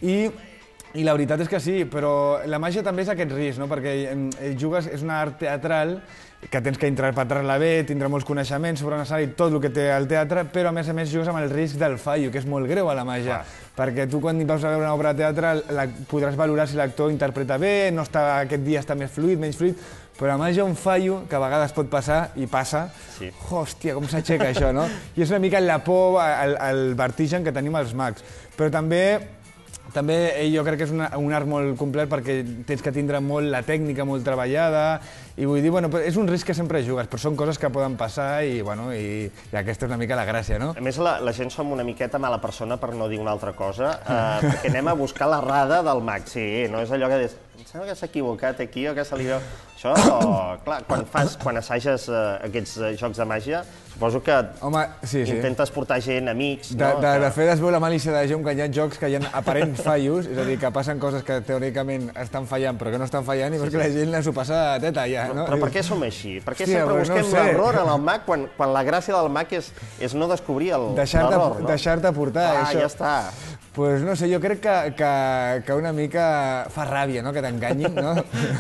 Speaker 4: i la veritat és que sí, però la màgia també és aquest risc, no? Perquè jugues, és una art teatral, que tens que interpretar-la bé, tindrà molts coneixements sobre un escenari, tot el que té el teatre, però a més jugues amb el risc del fallo, que és molt greu a la màgia, perquè tu quan vas a veure una obra de teatre podràs valorar si l'actor interpreta bé, no està, aquest dia està més fluid, menys fluid, però a màgia un fallo, que a vegades pot passar, i passa, hòstia, com s'aixeca això, no? I és una mica la por, el vertigen que tenim els mags, però també jo crec que és un art molt complet perquè tens que tindre molt la tècnica, molt treballada, i vull dir, bueno, és un risc que sempre jugues, però són coses que poden passar i aquesta és una mica la gràcia, no?
Speaker 1: A més, la gent som una miqueta mala persona, per no dir una altra cosa, perquè anem a buscar l'errada del mag. Sí, no és allò que dius, em sembla que s'ha equivocat aquí o que se li veu... Això, clar, quan assages aquests jocs de màgia, suposo que intentes portar gent, amics...
Speaker 4: De fet, es veu la malícia de gent que hi ha jocs que hi ha aparents fallos, és a dir, que passen coses que teòricament estan fallant però que no estan fallant i veus que la gent s'ho passa de teta ja, no?
Speaker 1: Però per què som així? Per què sempre busquem l'error en el mag quan la gràcia del mag és no descobrir l'error, no?
Speaker 4: Deixar-te portar, això.
Speaker 1: Ja està.
Speaker 4: Doncs no sé, jo crec que una mica fa ràbia, no?, que t'enganyin, no?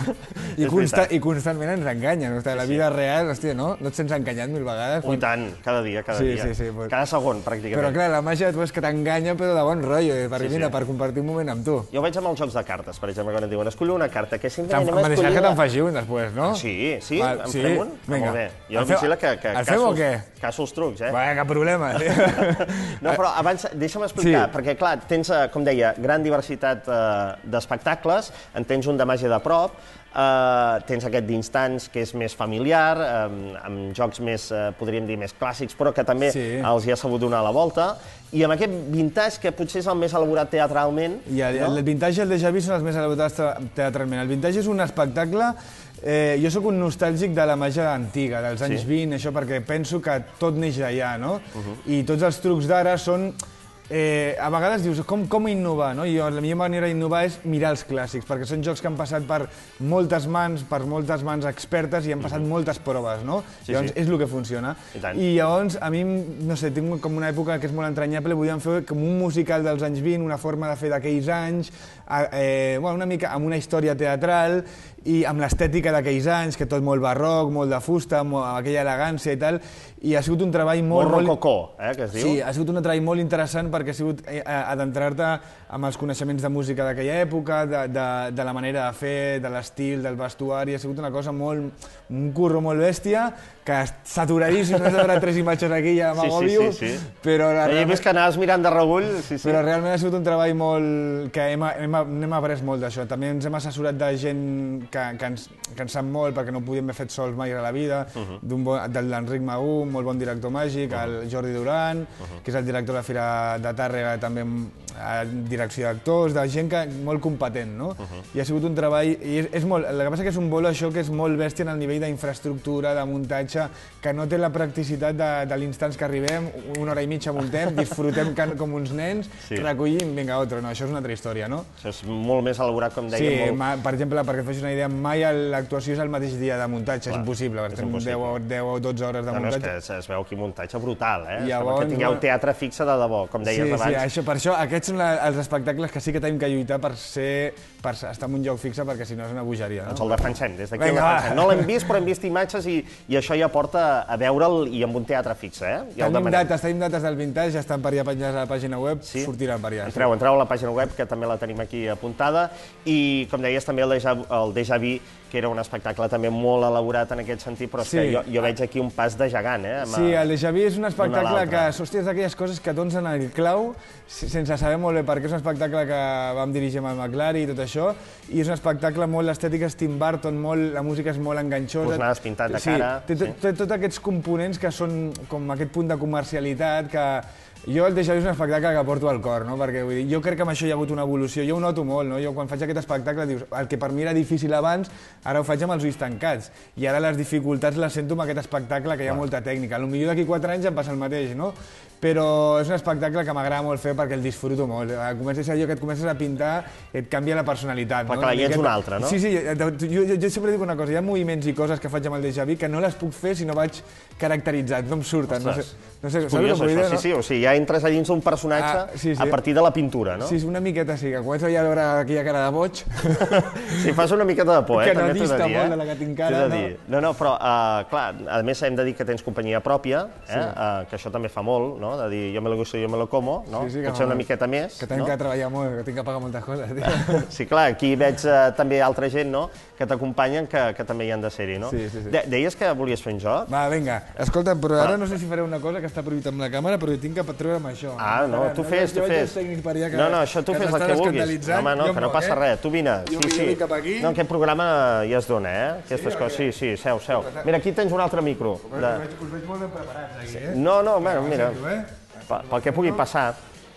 Speaker 4: I constantment ens enganyen. La vida real, hòstia, no? No et sents enganyat 1000 vegades?
Speaker 1: I tant, cada dia. Cada segon, pràcticament.
Speaker 4: Però clar, la màgia tu és que t'enganya, però de bon rotllo, per compartir un moment amb tu.
Speaker 1: Jo vaig amb els jocs de cartes, per exemple, quan et diuen escollir una carta, que sempre anem a escollir...
Speaker 4: M'ha deixat que te'n faci un després, no?
Speaker 1: Sí, em fem un?
Speaker 4: Vinga.
Speaker 1: Molt bé. Jo em vigila que
Speaker 4: el fem o què?
Speaker 1: caço els trucs, eh?
Speaker 4: Vaja, cap problema.
Speaker 1: No, però abans, deixa'm explicar, perquè clar, tens, com deia, gran diversitat d'espectacles, en tens un de màgia de prop, tens aquest d'instants que és més familiar, amb jocs més, podríem dir, més clàssics, però que també els hi ha sabut donar la volta, i amb aquest vintage, que potser és el més elaborat teatralment.
Speaker 4: El vintage i el déjà vu són els més elaborats teatralment. El vintage és un espectacle... Jo sóc un nostàlgic de la màgia antiga, dels anys 20, això perquè penso que tot neix d'allà, no? I tots els trucs d'ara són... A vegades dius, com innovar, no? I la millor manera d'innovar és mirar els clàssics, perquè són jocs que han passat per moltes mans expertes i han passat moltes proves, no? Llavors és el que funciona. I llavors, a mi, no sé, tinc com una època que és molt entranyable, volíem fer com un musical dels anys 20, una forma de fer d'aquells anys, una mica amb una història teatral i amb l'estètica d'aquells anys, que tot molt barroc, molt de fusta, amb aquella elegància i tal, i ha sigut un treball molt...
Speaker 1: Molt rococó, que es diu.
Speaker 4: Sí, ha sigut un treball molt interessant perquè ha sigut adentrar-te amb els coneixements de música d'aquella època, de la manera de fer, de l'estil, del vestuari, ha sigut una cosa molt... un curro molt bèstia, que saturadíssim, no has de veure 3 imatges aquí ja m'agobio, però...
Speaker 1: He vist que anaves mirant de regull,
Speaker 4: però realment ha sigut un treball molt... que hem après molt d'això. També ens hem assessorat de gent que ens sap molt, perquè no ho podíem haver fet sols mai a la vida, de l'Enric Magú, molt bon director màgic, el Jordi Duran, que és el director de la Fira de Tàrrega, també direcció d'actors, de gent molt competent, no? I ha sigut un treball... El que passa que és un bolo, això, que és molt bèstia en el nivell d'infraestructura, de muntatge, muntatge que no té la practicitat de l'instants que arribem, una hora i mitja muntem, disfrutem com uns nens, recollim, vinga, altre. No, això és una altra història, no?
Speaker 1: Això és molt més elaborat, com dèiem.
Speaker 4: Sí, per exemple, perquè et facis una idea, mai l'actuació és el mateix dia de muntatge, és impossible, perquè estem 10 o 12 hores de muntatge.
Speaker 1: No, és que es veu aquí muntatge brutal, eh? Que tingueu teatre fixe de debò, com deies abans.
Speaker 4: Sí, per això aquests són els espectacles que sí que tenim que lluitar per estar en un lloc fixe, perquè si no és una bogeria.
Speaker 1: Ens el defensem, des d'aquí el defensem. No l'hem vist, però hem vist imatges i això ja porta a veure'l i amb un teatre fixe, eh?
Speaker 4: Tenim dates del vintage, ja estan per allà penjades a la pàgina web, sortiran per allà.
Speaker 1: Entreu a la pàgina web, que també la tenim aquí apuntada, i com deies també el Déjà Vu, que era un espectacle també molt elaborat en aquest sentit, però és que jo veig aquí un pas de gegant, eh?
Speaker 4: Sí, el Déjà Vu és un espectacle que, hòstia, és d'aquelles coses que tots en el clau, sense saber molt bé perquè és un espectacle que vam dirigir amb el McLaren i tot això, i és un espectacle molt l'estètica és Tim Burton, la música és molt enganxosa.
Speaker 1: Posades pintat de cara.
Speaker 4: Té tots aquests components que són com aquest punt de comercialitat que jo el Déjà Vu és un espectacle que porto al cor, no? Perquè vull dir, jo crec que amb això hi ha hagut una evolució, jo ho noto molt, no? Jo quan faig aquest espectacle dius, el que per mi era difícil abans, ara ho faig amb els ulls tancats, i ara les dificultats les sento amb aquest espectacle que hi ha molta tècnica. Potser d'aquí 4 anys em passa el mateix, no? Però és un espectacle que m'agrada molt fer perquè el disfruto molt. Comences allò que et comences a pintar, et canvia la personalitat, no?
Speaker 1: Clar, ja ets un altre, no?
Speaker 4: Sí, jo sempre dic una cosa, hi ha moviments i coses que faig amb el Déjà Vu que no les puc fer si no vaig caracteritzat, no em surten.
Speaker 1: No sé, curiós, això, sí, o sigui, ja entres a dins un personatge a partir de la pintura, no?
Speaker 4: Sí, és una miqueta així, que començo ja a veure aquella cara de boig.
Speaker 1: Sí, fas una miqueta de por,
Speaker 4: que no dista molt de la que tinc cara,
Speaker 1: no? No, però, clar, a més hem de dir que tens companyia pròpia, que això també fa molt, no? De dir, jo me lo gusto, jo me lo como, no? Potser una miqueta més.
Speaker 4: Que tenim que treballar molt, que tinc que pagar moltes coses, tio.
Speaker 1: Sí, clar, aquí veig també altra gent, no?, que t'acompanyen, que també hi han de ser-hi, no? Deies que volies fer un joc?
Speaker 4: Va, vinga, escolta, però ara no sé si faré una cosa que està prohibit amb la càmera, però tinc que treure'm això.
Speaker 1: Ah, no, tu fes. No, això tu fes el que vulguis. Home, no, que no passa res, tu vine. Sí. No, aquest programa ja es dona, eh? Aquestes coses, sí, seu. Mira, aquí tens un altre micro.
Speaker 4: Us veig molt ben preparats, aquí, eh?
Speaker 1: No, mira, pel que pugui passar.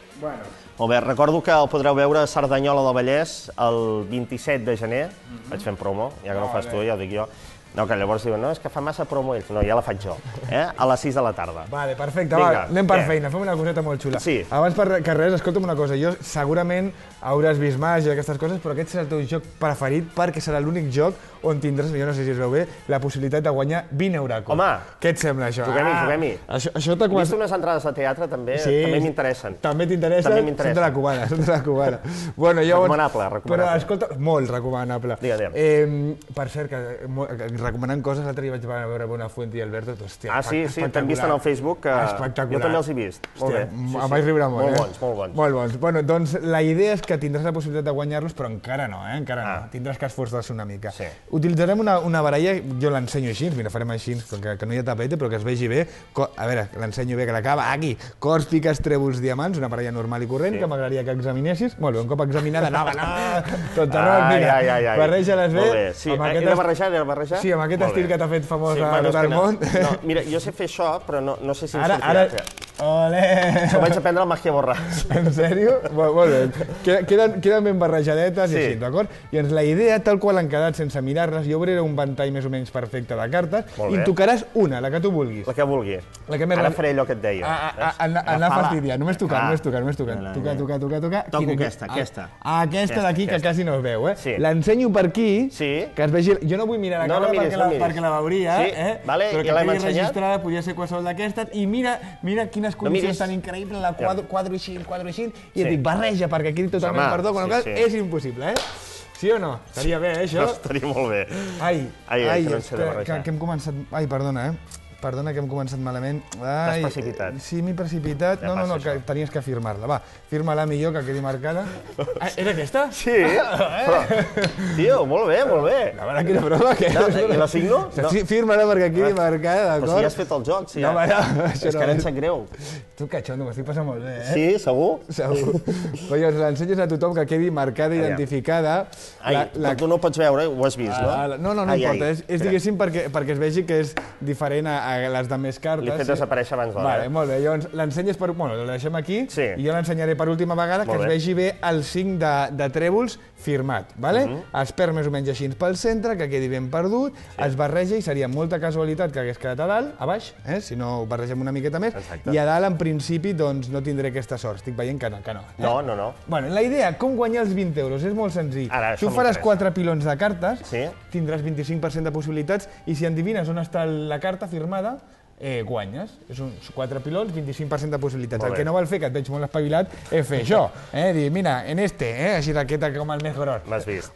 Speaker 1: Molt bé, recordo que el podreu veure a Cerdanyola del Vallès el 27 de gener. Vaig fent promo, ja que no ho fas tu, ja ho dic jo. No, que llavors diuen, no, és que fa massa promo ells. No, ja la faig jo, a les 6 de la tarda.
Speaker 4: Vale, perfecte, va, anem per feina, fem una coseta molt xula.
Speaker 1: Sí.
Speaker 4: Abans que res, escolta'm una cosa, jo segurament hauràs vist màgia i aquestes coses, però aquest serà el teu joc preferit perquè serà l'únic joc on tindràs, jo no sé si es veu bé, la possibilitat de guanyar 20 euracos.
Speaker 1: Home!
Speaker 4: Què et sembla, això?
Speaker 1: Juguem-hi.
Speaker 4: He
Speaker 1: vist unes entrades de teatre, també m'interessen.
Speaker 4: També t'interessen? Són de la cubana, Bueno,
Speaker 1: recomanable.
Speaker 4: Però, escolta, molt recomanable.
Speaker 1: Digue'm.
Speaker 4: Per cert, recomanant coses, l'altre dia vaig veure Buenafuente i Alberto, hòstia,
Speaker 1: ah, sí, t'hem vist en el Facebook, que jo també els he vist. Molt bé.
Speaker 4: Em vaig riure molt,
Speaker 1: Molt
Speaker 4: bons. Bueno, doncs la idea és que tindràs la possibilitat de guanyar-los, però encara no, encara no. Tindràs que esforçar-se una mica. Utilitzarem una baralla, jo l'ensenyo així, mira, farem així, que no hi ha tapete, però que es vegi bé. A veure, l'ensenyo bé, que l'acaba aquí. Cors, piques, trèvols, diamants, una baralla normal i corrent, que m'agradaria que examinessis. Molt bé, un cop examinada, tot arreu, mira, barreja-les bé.
Speaker 1: He de barrejar?
Speaker 4: Sí, amb aquest estil que t'ha fet famós a tot el món.
Speaker 1: Mira, jo sé fer això, però no sé si em
Speaker 4: sortirà. Olé!
Speaker 1: Això vaig aprendre al Màgia Borràs.
Speaker 4: En sèrio? Molt bé. Queden ben barrejadetes i així, d'acord? I la idea, tal qual han quedat sense mirar-les, jo obriré un ventall més o menys perfecte de cartes i en tocaràs una, la que tu vulguis.
Speaker 1: La que vulgui. Ara faré allò que et deia.
Speaker 4: Anar fastidiant, només tocant. Tocar.
Speaker 1: Toco aquesta.
Speaker 4: Aquesta d'aquí, que quasi no es veu, eh? L'ensenyo per aquí, que es vegi... Jo no vull mirar la càmera perquè la veuria, però que quedi registrada, podria ser qualsevol d'aquestes, i mira quines condicions tan increïbles, la quadro així, i et dic, barreja, perquè quedi totalment perdó, quan és impossible, Sí o no? Estaria bé, això?
Speaker 1: Estaria molt bé.
Speaker 4: Ai, que hem començat... Ai, perdona, Perdona que hem començat malament.
Speaker 1: T'has precipitat.
Speaker 4: Sí, m'he precipitat. No, que tenies que firmar-la. Va, firma-la millor, que quedi marcada. Era aquesta?
Speaker 1: Sí, però... Tio, molt bé.
Speaker 4: A veure, quina prova, què?
Speaker 1: I la signo?
Speaker 4: Sí, firma-la perquè quedi marcada, d'acord?
Speaker 1: Però si ja has fet el joc, si ja... És que ara em sap greu.
Speaker 4: Tu, catxondo, m'estic passant molt bé,
Speaker 1: Sí, segur?
Speaker 4: Segur. Però llavors l'ensenyes a tothom que quedi marcada, identificada.
Speaker 1: Però tu no ho pots veure, ho has vist, no?
Speaker 4: No importa. És, diguéssim, perquè es vegi que és diferent a les de més cartes.
Speaker 1: L'he fet desaparèixer abans d'hora.
Speaker 4: Vale, molt bé, llavors l'ensenyes per... Bueno, la deixem aquí i jo l'ensenyaré per última vegada que es vegi bé el cinc de trèvols firmat, vale? Es perd més o menys així pel centre, que quedi ben perdut, es barreja i seria molta casualitat que hagués quedat a dalt, a baix, si no ho barregem una miqueta més, i a dalt, en principi, doncs no tindré aquesta sort. Estic veient que no.
Speaker 1: No.
Speaker 4: Bueno, la idea, com guanyar els 20 euros, és molt senzill. Tu faràs 4 pilons de cartes, tindràs 25% de possibilitats, i si endivines on està la carta firmada, guanyes. Són 4 pilons, 25% de possibilitats. El que no val fer, que et veig molt espavilat, és fer això. Dir, mira, en així raqueta com el més gros.
Speaker 1: M'has vist.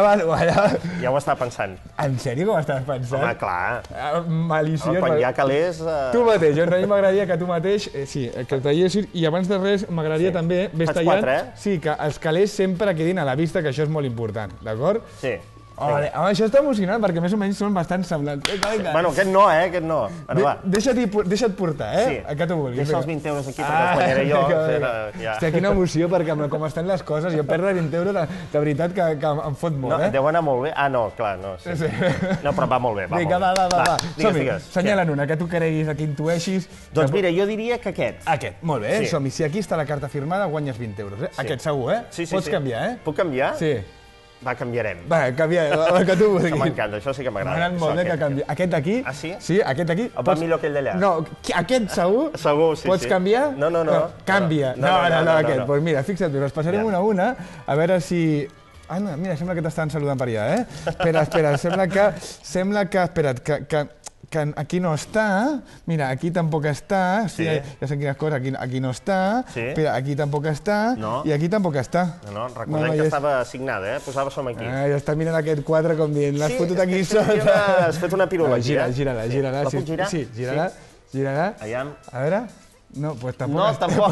Speaker 4: Ja
Speaker 1: ho estava pensant.
Speaker 4: En sèrio que ho estaves pensant?
Speaker 1: Home, clar.
Speaker 4: Maliciós.
Speaker 1: Quan hi ha calés...
Speaker 4: Tu mateix, a mi m'agradaria que tu mateix, que el tallessis, i abans de res m'agradaria també, ves tallant, que els calés sempre quedin a la vista, que això és molt important, d'acord?
Speaker 1: Sí.
Speaker 4: Això està emocionant, perquè més o menys són bastant semblants.
Speaker 1: Bueno, aquest no, aquest no.
Speaker 4: Deixa't portar, que tu vulguis.
Speaker 1: Deixa els 20 euros aquí, perquè els guanyaré jo.
Speaker 4: Hòstia, quina emoció, perquè com estan les coses, jo perdre 20 euros, de veritat que em fot molt, eh?
Speaker 1: Deu anar molt bé. Ah, no, clar, no. No, però va molt bé, va molt bé.
Speaker 4: Va. Som-hi, senyala'n una, que tu creguis, que intueixis...
Speaker 1: Doncs mira, jo diria que aquest.
Speaker 4: Aquest, molt bé, som-hi. Si aquí està la carta firmada, guanyes 20 euros, eh? Aquest segur, eh? Pots canviar, eh?
Speaker 1: Puc canviar?
Speaker 4: Sí.
Speaker 1: Va, canviarem.
Speaker 4: Va, canvia, el que tu vulguis.
Speaker 1: M'encanta, això sí que m'agrada.
Speaker 4: M'agrada molt bé que canvi. Aquest d'aquí...
Speaker 1: Ah, sí?
Speaker 4: Sí, aquest d'aquí...
Speaker 1: Va millor que el d'allà.
Speaker 4: No, aquest segur...
Speaker 1: Segur, sí.
Speaker 4: Pots canviar?
Speaker 1: No.
Speaker 4: Canvia. No, aquest. Doncs mira, fixa't, us passarem una a una, a veure si... Anna, mira, sembla que t'estan saludant per allà, eh? Espera, sembla que... Espera't, que aquí no està, mira, aquí tampoc està, ja sé quines coses, aquí no està, espera, aquí tampoc està, i aquí tampoc està.
Speaker 1: No, recordem que estava assignada, posava som aquí.
Speaker 4: Ja està mirant aquest quadre com dient, l'has fotut aquí sota.
Speaker 1: Has fet una pirologia.
Speaker 4: Gira-la.
Speaker 1: La puc girar?
Speaker 4: Sí, gira-la.
Speaker 1: Aviam.
Speaker 4: A veure... No, doncs tampoc...
Speaker 1: No, tampoc.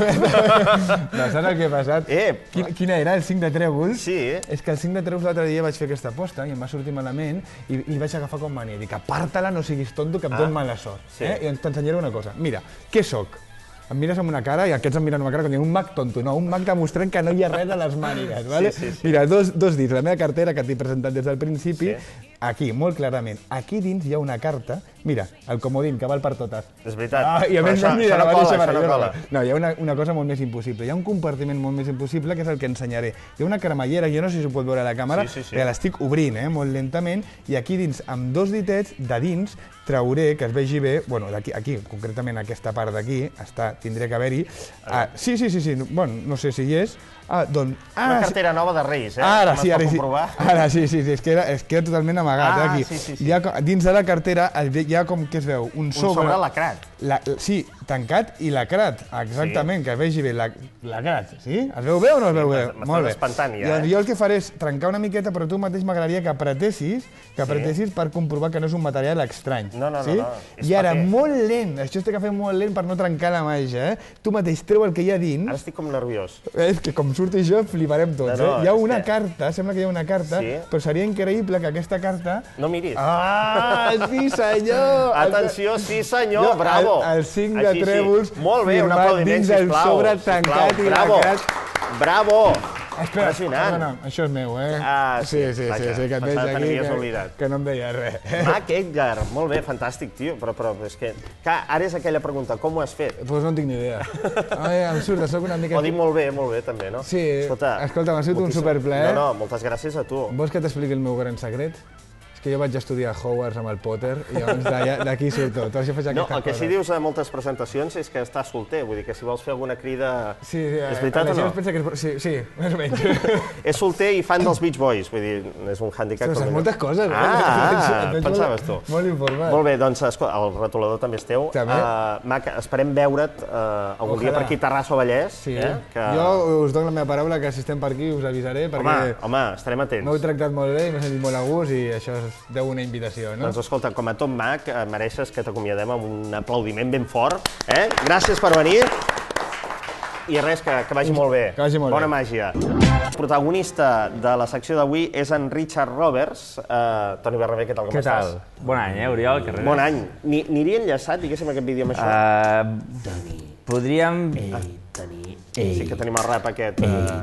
Speaker 4: No, saps el que ha passat? Quina era, el 5 de trèvols?
Speaker 1: Sí.
Speaker 4: És que el 5 de trèvols l'altre dia vaig fer aquesta aposta i em va sortir malament i vaig agafar com mania. Dic, aparta-la, no siguis tonto, que em dona mala sort. I t'ensenyaré una cosa. Mira, què sóc? Em mires amb una cara i aquests em miren amb una cara com dient un mag tonto, no, un mag demostrant que no hi ha res a les mànigues, vale? Mira, dos dits, la meva cartera que t'he presentat des del principi, aquí, molt clarament, aquí dins hi ha una carta, mira, el comodín, que val per totes.
Speaker 1: És veritat.
Speaker 4: I a més,
Speaker 1: això no cola.
Speaker 4: No, hi ha una cosa molt més impossible, hi ha un compartiment molt més impossible que és el que ensenyaré. Hi ha una cremallera, jo no sé si ho pot veure a la càmera, que l'estic obrint, molt lentament, i aquí dins, amb 2 ditets de dins, trauré, que es vegi bé, bueno, aquí, concretament aquesta part d'aquí, tindré que haver-hi... Sí, bueno, no sé si hi és... Doncs...
Speaker 1: Una cartera nova de Reis,
Speaker 4: Ara sí, és que era totalment amagat, aquí. Dins de la cartera hi ha com, què es veu? Un sobre
Speaker 1: lacrat.
Speaker 4: Sí, tancat i lacrat, exactament, que es vegi bé lacrat, sí? Es veu bé o no es veu bé?
Speaker 1: M'estàs espantant ja,
Speaker 4: Jo el que faré és trencar una miqueta, però tu mateix m'agradaria que apretessis per comprovar que no és un material estrany.
Speaker 1: No.
Speaker 4: I ara, molt lent, això s'ha de fer molt lent per no trencar la màgia, tu mateix treu el que hi ha dins...
Speaker 1: Ara estic com nerviós.
Speaker 4: És que com surti això, fliparem tots, Hi ha una carta, sembla que hi ha una carta, però seria increïble que aquesta carta...
Speaker 1: No miris.
Speaker 4: Sí senyor!
Speaker 1: Atenció, sí senyor, bravo!
Speaker 4: El 5 de trèvols
Speaker 1: firmat
Speaker 4: dins el sobre tancat i lacrat.
Speaker 1: Bravo!
Speaker 4: Espera, això és meu, eh? Sí, que et veig aquí, que no em deia res.
Speaker 1: Mac Edgar, molt bé, fantàstic, tio, però és que... Ara és aquella pregunta, com ho has fet?
Speaker 4: Doncs no en tinc ni idea. Em surt, soc una mica...
Speaker 1: Ho dic molt bé, també, no?
Speaker 4: Sí, escolta, m'ha sigut un superplaer.
Speaker 1: No, moltes gràcies a tu.
Speaker 4: Vols que t'expliqui el meu gran secret? Que jo vaig estudiar a Hogwarts amb el Potter i llavors d'aquí surt tot.
Speaker 1: No, el que sí dius a moltes presentacions és que estàs solter, vull dir que si vols fer alguna crida...
Speaker 4: Sí,
Speaker 1: és veritat o no?
Speaker 4: Sí, més o menys.
Speaker 1: És solter i fan dels Beach Boys, vull dir, és un hàndicap...
Speaker 4: Saps moltes coses,
Speaker 1: pensaves tu.
Speaker 4: Molt informat.
Speaker 1: Molt bé, doncs el retolador també és teu. Mac, esperem veure't algun dia per aquí a Terrassa o Vallès.
Speaker 4: Jo us dono la meva paraula que si estem per aquí us avisaré perquè...
Speaker 1: Home, estarem atents.
Speaker 4: M'heu tractat molt bé i m'he sentit molt a gust i això deu una invitació, no?
Speaker 1: Doncs escolta, com a Tom Mac, mereixes que t'acomiadem amb un aplaudiment ben fort. Gràcies per venir. I res, que vagi molt bé.
Speaker 4: Que vagi molt bé.
Speaker 1: Bona màgia. El protagonista de la secció d'avui és en Richard Roberts. Toni Bernabé, què tal, com estàs?
Speaker 5: Què tal? Bon any, Oriol?
Speaker 1: Bon any. Aniria enllaçat, diguéssim, aquest vídeo amb això?
Speaker 5: Podríem...
Speaker 1: Sí que tenim el rap aquest.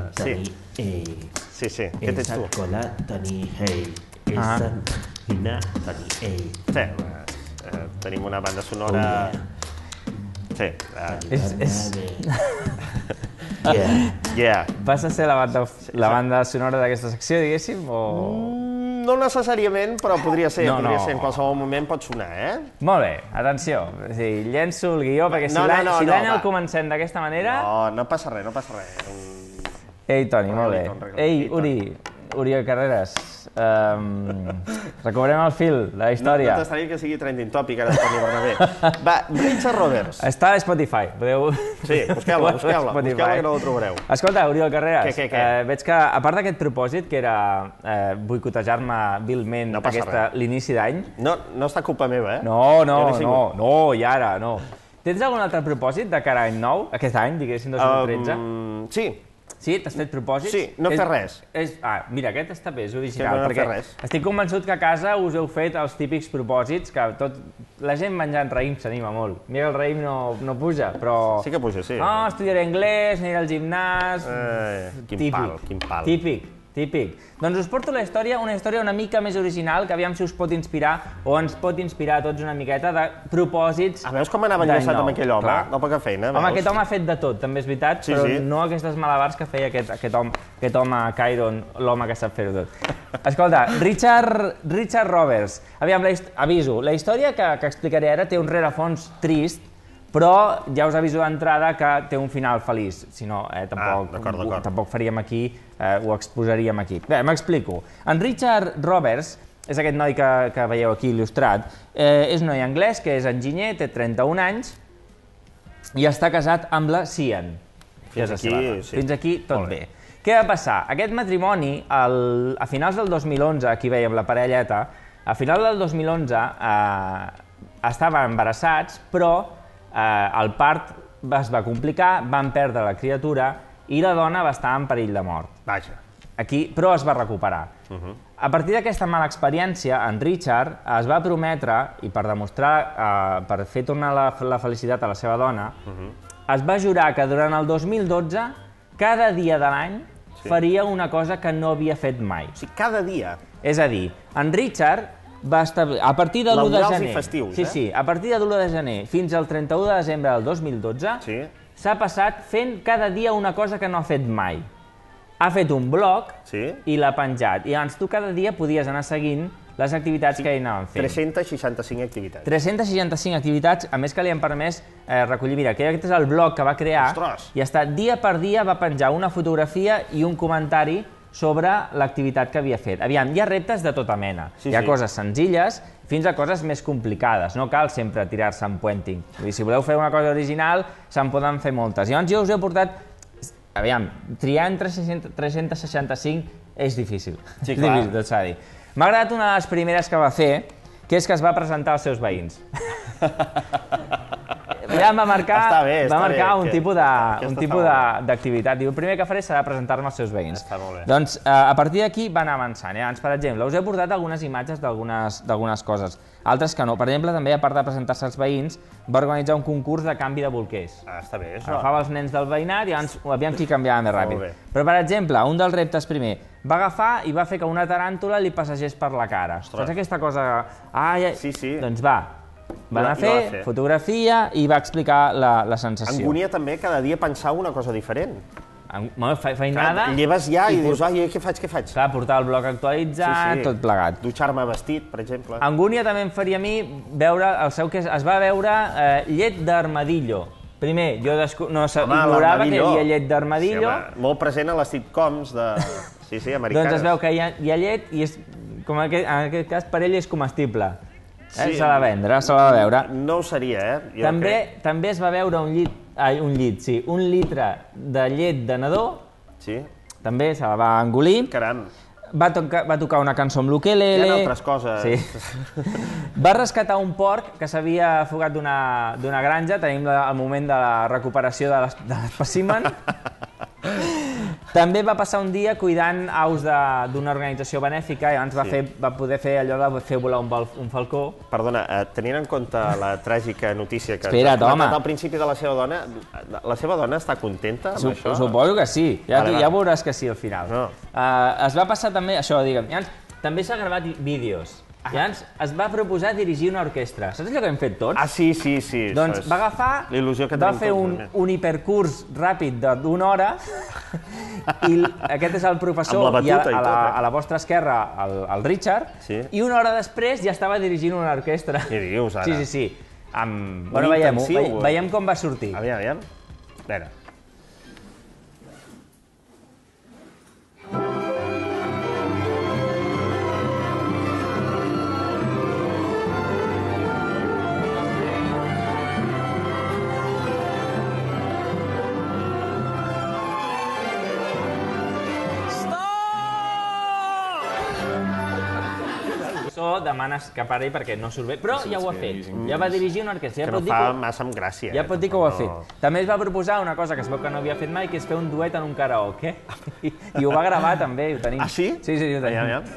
Speaker 1: Sí. Què tens tu? Tenim una banda sonora... Sí.
Speaker 5: Vas a ser la banda sonora d'aquesta secció, diguéssim, o...?
Speaker 1: No necessàriament, però podria ser. En qualsevol moment pot sonar,
Speaker 5: Molt bé, atenció. Llenço el guió, perquè si l'any el comencem d'aquesta manera...
Speaker 1: No passa res, no passa res.
Speaker 5: Ei, Toni, molt bé. Ei, Oriol Carreras, recuperem el fil de la història.
Speaker 1: No t'estaria que sigui trending topic ara de Toni Bernabé. Va, Richard Roberts.
Speaker 5: Està a Spotify.
Speaker 1: Sí, busqueu-la, que no ho trobareu.
Speaker 5: Escolta, Oriol Carreras,
Speaker 1: què?
Speaker 5: Veig que, a part d'aquest propòsit, que era boicotejar-me vilment l'inici d'any...
Speaker 1: No està culpa meva,
Speaker 5: No, i ara, no. Tens algun altre propòsit de cara a any nou? Aquest any, diguéssim, 2013?
Speaker 1: Sí.
Speaker 5: Sí? T'has fet propòsits?
Speaker 1: Sí, no fer res.
Speaker 5: Mira, aquest està bé, és original,
Speaker 1: perquè
Speaker 5: estic convençut que a casa us heu fet els típics propòsits, que la gent menjant raïm s'anima molt. Mira, el raïm no puja, però...
Speaker 1: Sí que puja, sí.
Speaker 5: Estudiaré anglès, aniré al gimnàs...
Speaker 1: Quin pal.
Speaker 5: Típic. Doncs us porto una història una mica més original, que aviam si us pot inspirar, o ens pot inspirar a tots una miqueta, de propòsits d'any nou.
Speaker 1: Veus com anava enllaçat amb aquell home? No poca feina, veus?
Speaker 5: Home, aquest home ha fet de tot, també és veritat, però no aquestes malabars que feia aquest home Chiron, l'home que sap fer-ho tot. Escolta, Richard Roberts. Aviam, aviso, la història que explicaré ara té un rerefons trist, però ja us aviso d'entrada que té un final feliç, si no, tampoc faríem aquí, ho exposaríem aquí. Bé, m'explico. En Richard Roberts, és aquest noi que veieu aquí il·lustrat, és un noi anglès que és enginyer, té 31 anys i està casat amb la Sian. Fins aquí tot bé. Què va passar? Aquest matrimoni, a finals del 2011, aquí veiem la parelleta, a final del 2011 estaven embarassats, però el part es va complicar, van perdre la criatura i la dona va estar en perill de mort.
Speaker 1: Vaja.
Speaker 5: Però es va recuperar. A partir d'aquesta mala experiència, en Richard es va prometre, i per demostrar, per fer tornar la felicitat a la seva dona, es va jurar que durant el 2012, cada dia de l'any, faria una cosa que no havia fet mai.
Speaker 1: O sigui, cada dia?
Speaker 5: És a dir, en Richard va establir, a partir de l'1 de gener...
Speaker 1: i festius,
Speaker 5: Sí, a partir de l'1 de gener fins al 31 de desembre del 2012, s'ha passat fent cada dia una cosa que no ha fet mai. Ha fet un blog i l'ha penjat. I llavors tu cada dia podies anar seguint les activitats que hi anaven fent.
Speaker 1: 365 activitats.
Speaker 5: 365 activitats, a més que li han permès recollir... Mira, aquest és el blog que va crear i dia per dia va penjar una fotografia i un comentari sobre l'activitat que havia fet. Aviam, hi ha reptes de tota mena. Hi ha coses senzilles fins a coses més complicades. No cal sempre tirar-se en puenting. Si voleu fer una cosa original, se'n poden fer moltes. Llavors jo us he portat... Aviam, triar entre 365 és difícil.
Speaker 1: Sí,
Speaker 5: clar. És difícil, tot s'ha de dir. M'ha agradat una de les primeres que va fer, que és que es va presentar als seus veïns. Ja va marcar un tipus d'activitat. Diu, el primer que faré serà presentar-me als seus veïns. Doncs a partir d'aquí va anar avançant. Per exemple, us he portat algunes imatges d'algunes coses, altres que no. Per exemple, també, a part de presentar-se als veïns, va organitzar un concurs de canvi de bolquers.
Speaker 1: Està bé, això.
Speaker 5: Agafava els nens del veïnat i aviam qui canviava més ràpid. Però, per exemple, un dels reptes primer, va agafar i va fer que una taràntula li passegés per la cara. Saps aquesta cosa?
Speaker 1: Sí.
Speaker 5: Doncs va anar a fer fotografia i va explicar la sensació.
Speaker 1: Angúnia també cada dia pensar una cosa diferent.
Speaker 5: Feinada...
Speaker 1: Lleves ja i dius, què faig?
Speaker 5: Clar, portar el blog actualitzat, tot plegat.
Speaker 1: Dutxar-me vestit, per exemple.
Speaker 5: Angúnia també em faria a mi veure el seu que es va veure llet d'armadillo. Primer, jo ignorava que hi havia llet d'armadillo.
Speaker 1: Molt present a les sitcoms americanes.
Speaker 5: Doncs es veu que hi ha llet i en aquest cas per ell és comestible. Se l'ha de vendre, se l'ha de veure.
Speaker 1: No ho seria,
Speaker 5: També es va veure un litre de llet de nadó.
Speaker 1: Sí.
Speaker 5: També se la va engolir.
Speaker 1: Caram.
Speaker 5: Va tocar una cançó amb l'ukelele.
Speaker 1: Hi ha altres coses.
Speaker 5: Sí. Va rescatar un porc que s'havia fugat d'una granja. Tenim el moment de la recuperació de l'espècimen. També va passar un dia cuidant aus d'una organització benèfica i abans va poder fer allò de fer volar un falcó.
Speaker 1: Perdona, tenint en compte la tràgica notícia que
Speaker 5: has
Speaker 1: comentat al principi de la seva dona està contenta amb això?
Speaker 5: Suposo que sí, ja veuràs que sí al final. Es va passar també, això, digue'm, també s'ha gravat vídeos. Llavors es va proposar dirigir una orquestra. Saps allò que hem fet tots?
Speaker 1: Ah, sí.
Speaker 5: Doncs va agafar, va fer un hipercurs ràpid d'una hora i aquest és el professor i a la vostra esquerra el Richard i una hora després ja estava dirigint una orquestra.
Speaker 1: Què dius ara?
Speaker 5: Sí. Bueno, veiem com va sortir.
Speaker 1: Aviam. A veure.
Speaker 5: Demanes que pari perquè no surt bé, però ja ho ha fet. Ja va dirigir una orquestra.
Speaker 1: Que no fa massa amb gràcia.
Speaker 5: Ja pot dir que ho ha fet. També es va proposar una cosa que es veu que no havia fet mai, que és fer un duet en un karaoke. I ho va gravar també, ho tenim.
Speaker 1: Ah, sí?
Speaker 5: Sí, ho tenim.
Speaker 1: Aviam.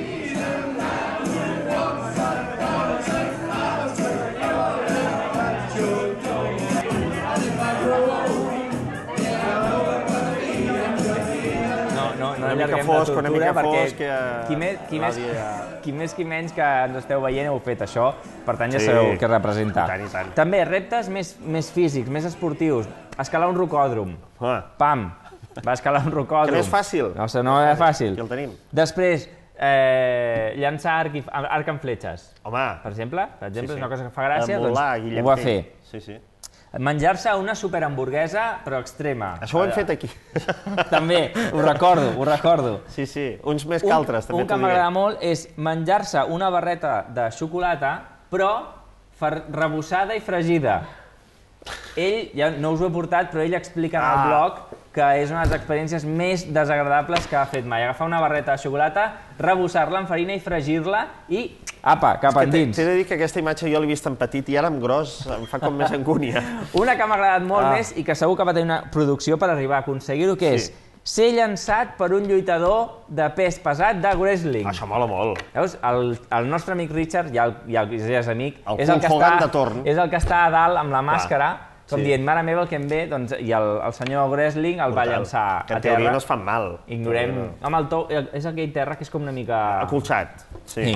Speaker 5: No allarguem la tortura perquè qui més qui menys que ens esteu veient heu fet això, per tant ja sabeu què representa. També reptes més físics, més esportius, escalar un rocòdrom. Pam! Va escalar un rocòdrom.
Speaker 1: Que no és fàcil.
Speaker 5: No és fàcil.
Speaker 1: Aquí el tenim.
Speaker 5: Després, llançar arc amb fletxes.
Speaker 1: Home!
Speaker 5: Per exemple, és una cosa que fa gràcia, doncs ho va fer.
Speaker 1: Sí.
Speaker 5: Menjar-se una superhamburguesa, però extrema.
Speaker 1: Això ho hem fet aquí.
Speaker 5: També, ho recordo.
Speaker 1: Sí, uns més que altres, també t'ho diré.
Speaker 5: Un que m'agrada molt és menjar-se una barreta de xocolata, però rebossada i fregida. Ell, ja no us ho he portat, però ell explica en el blog que és una de les experiències més desagradables que ha fet mai. Agafar una barreta de xocolata, rebossar-la en farina i fregir-la i, apa, cap endins.
Speaker 1: T'he de dir que aquesta imatge jo l'he vist en petit i ara en gros em fa com més angúnia.
Speaker 5: Una que m'ha agradat molt més i que segur que va tenir una producció per arribar a aconseguir-ho, que és ser llançat per un lluitador de pes pesat de wrestling.
Speaker 1: Això mola molt.
Speaker 5: Veus? El nostre amic Richard, ja és amic, és el que està a dalt amb la màscara, com dient, mare meva, el que em ve, i el senyor wrestling el va llançar a terra.
Speaker 1: Que en teoria no es fan mal.
Speaker 5: Ignorem... Home, el to és aquell terra que és com una mica...
Speaker 1: Acolxat, sí.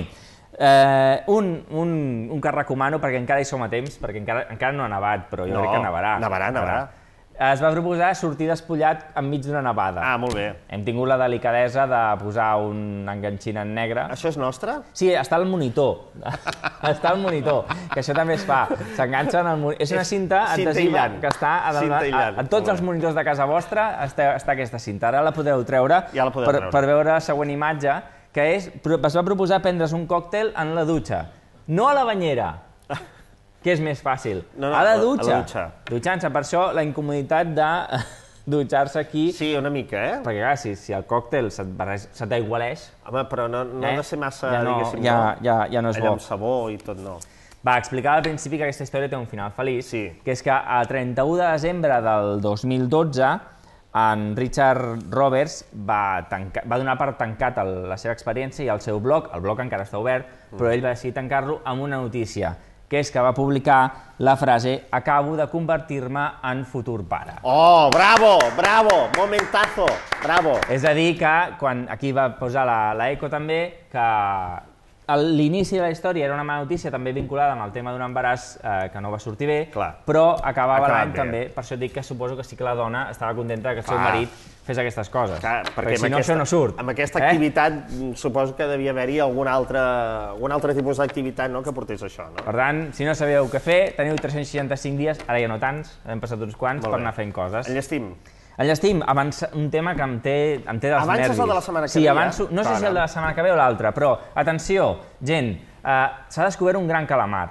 Speaker 5: Un que recomano, perquè encara hi som a temps, perquè encara no ha nevat, però jo crec que nevarà.
Speaker 1: Nevarà.
Speaker 5: Es va proposar sortir despullat enmig d'una nevada.
Speaker 1: Ah, molt bé.
Speaker 5: Hem tingut la delicadesa de posar un enganxin en negre.
Speaker 1: Això és nostre?
Speaker 5: Sí, està al monitor. Està al monitor, que això també es fa. S'enganxa en el monitor. És una cinta adhesiva que està a tots els monitors de casa vostra, està aquesta cinta. Ara la podeu treure per veure la següent imatge, que és, es va proposar prendre's un còctel en la dutxa. No a la banyera, que és més fàcil. A la dutxa. Dutxant-se, per això la incomoditat de dutxar-se aquí...
Speaker 1: Sí, una mica,
Speaker 5: Perquè, clar, si el còctel se t'aigualeix...
Speaker 1: Home, però no ha de ser massa, diguéssim,
Speaker 5: ja no és bo.
Speaker 1: Allà amb sabó i tot, no.
Speaker 5: Va, explicava al principi que aquesta història té un final feliç, que és que a 31 de desembre del 2012 en Richard Roberts va donar per tancat la seva experiència i el seu blog, el blog encara està obert, però ell va decidir tancar-lo amb una notícia, que és que va publicar la frase «Acabo de convertir-me en futur pare».
Speaker 1: Oh, bravo, momentazo, bravo.
Speaker 5: És a dir que, quan aquí va posar la Eco també, que l'inici de la història era una mala notícia també vinculada amb el tema d'un embaràs que no va sortir bé, però acabava l'any també, per això dic que suposo que sí que la dona estava contenta que el seu marit fes aquestes coses, perquè si no això no surt.
Speaker 1: Amb aquesta activitat suposo que devia haver-hi algun altre tipus d'activitat que portés això.
Speaker 5: Per tant, si no sabíeu què fer, teniu 365 dies, ara ja no tants, hem passat uns quants per anar fent coses.
Speaker 1: Enllestim.
Speaker 5: Enllestim, un tema que em té dels nervis.
Speaker 1: Avances el de la setmana que ve?
Speaker 5: Sí, avanço, no sé si el de la setmana que ve o l'altre, però, atenció, gent, s'ha descobert un gran calamar.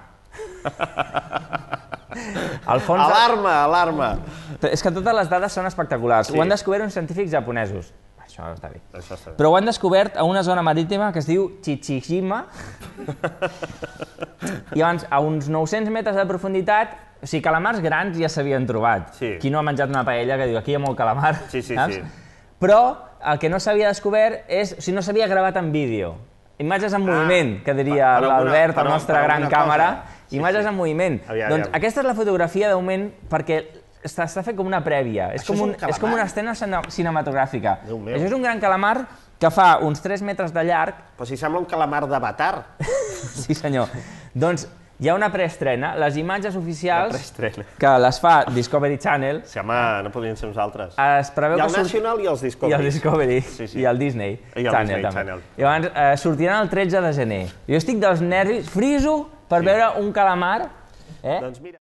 Speaker 1: Alarma!
Speaker 5: És que totes les dades són espectaculars. Ho han descobert uns científics japonesos. Això està bé. Però ho han descobert a una zona marítima que es diu Chichijima. I llavors, a uns 900 metres de profunditat, o sigui, calamars grans ja s'havien trobat. Qui no ha menjat una paella que diu aquí hi ha molt calamar.
Speaker 1: Sí.
Speaker 5: Però el que no s'havia descobert és, o sigui, no s'havia gravat en vídeo. Imatges en moviment, que diria l'Albert, la nostra gran càmera. Imatges en moviment. Doncs aquesta és la fotografia d'augment perquè està fet com una prèvia. És com una escena cinematogràfica. Això és un gran calamar que fa uns 3 metres de llarg.
Speaker 1: Però si sembla un calamar d'Avatar.
Speaker 5: Sí, senyor. Doncs hi ha una preestrena, les imatges oficials que les fa Discovery Channel.
Speaker 1: Sí, home, no podrien ser nosaltres.
Speaker 5: Es preveu
Speaker 1: que National i els Discovery.
Speaker 5: I el Discovery, i el Disney Channel també. I llavors sortiran el 13 de gener. Jo estic dels nervis, friso per veure un calamar.
Speaker 1: Doncs mira...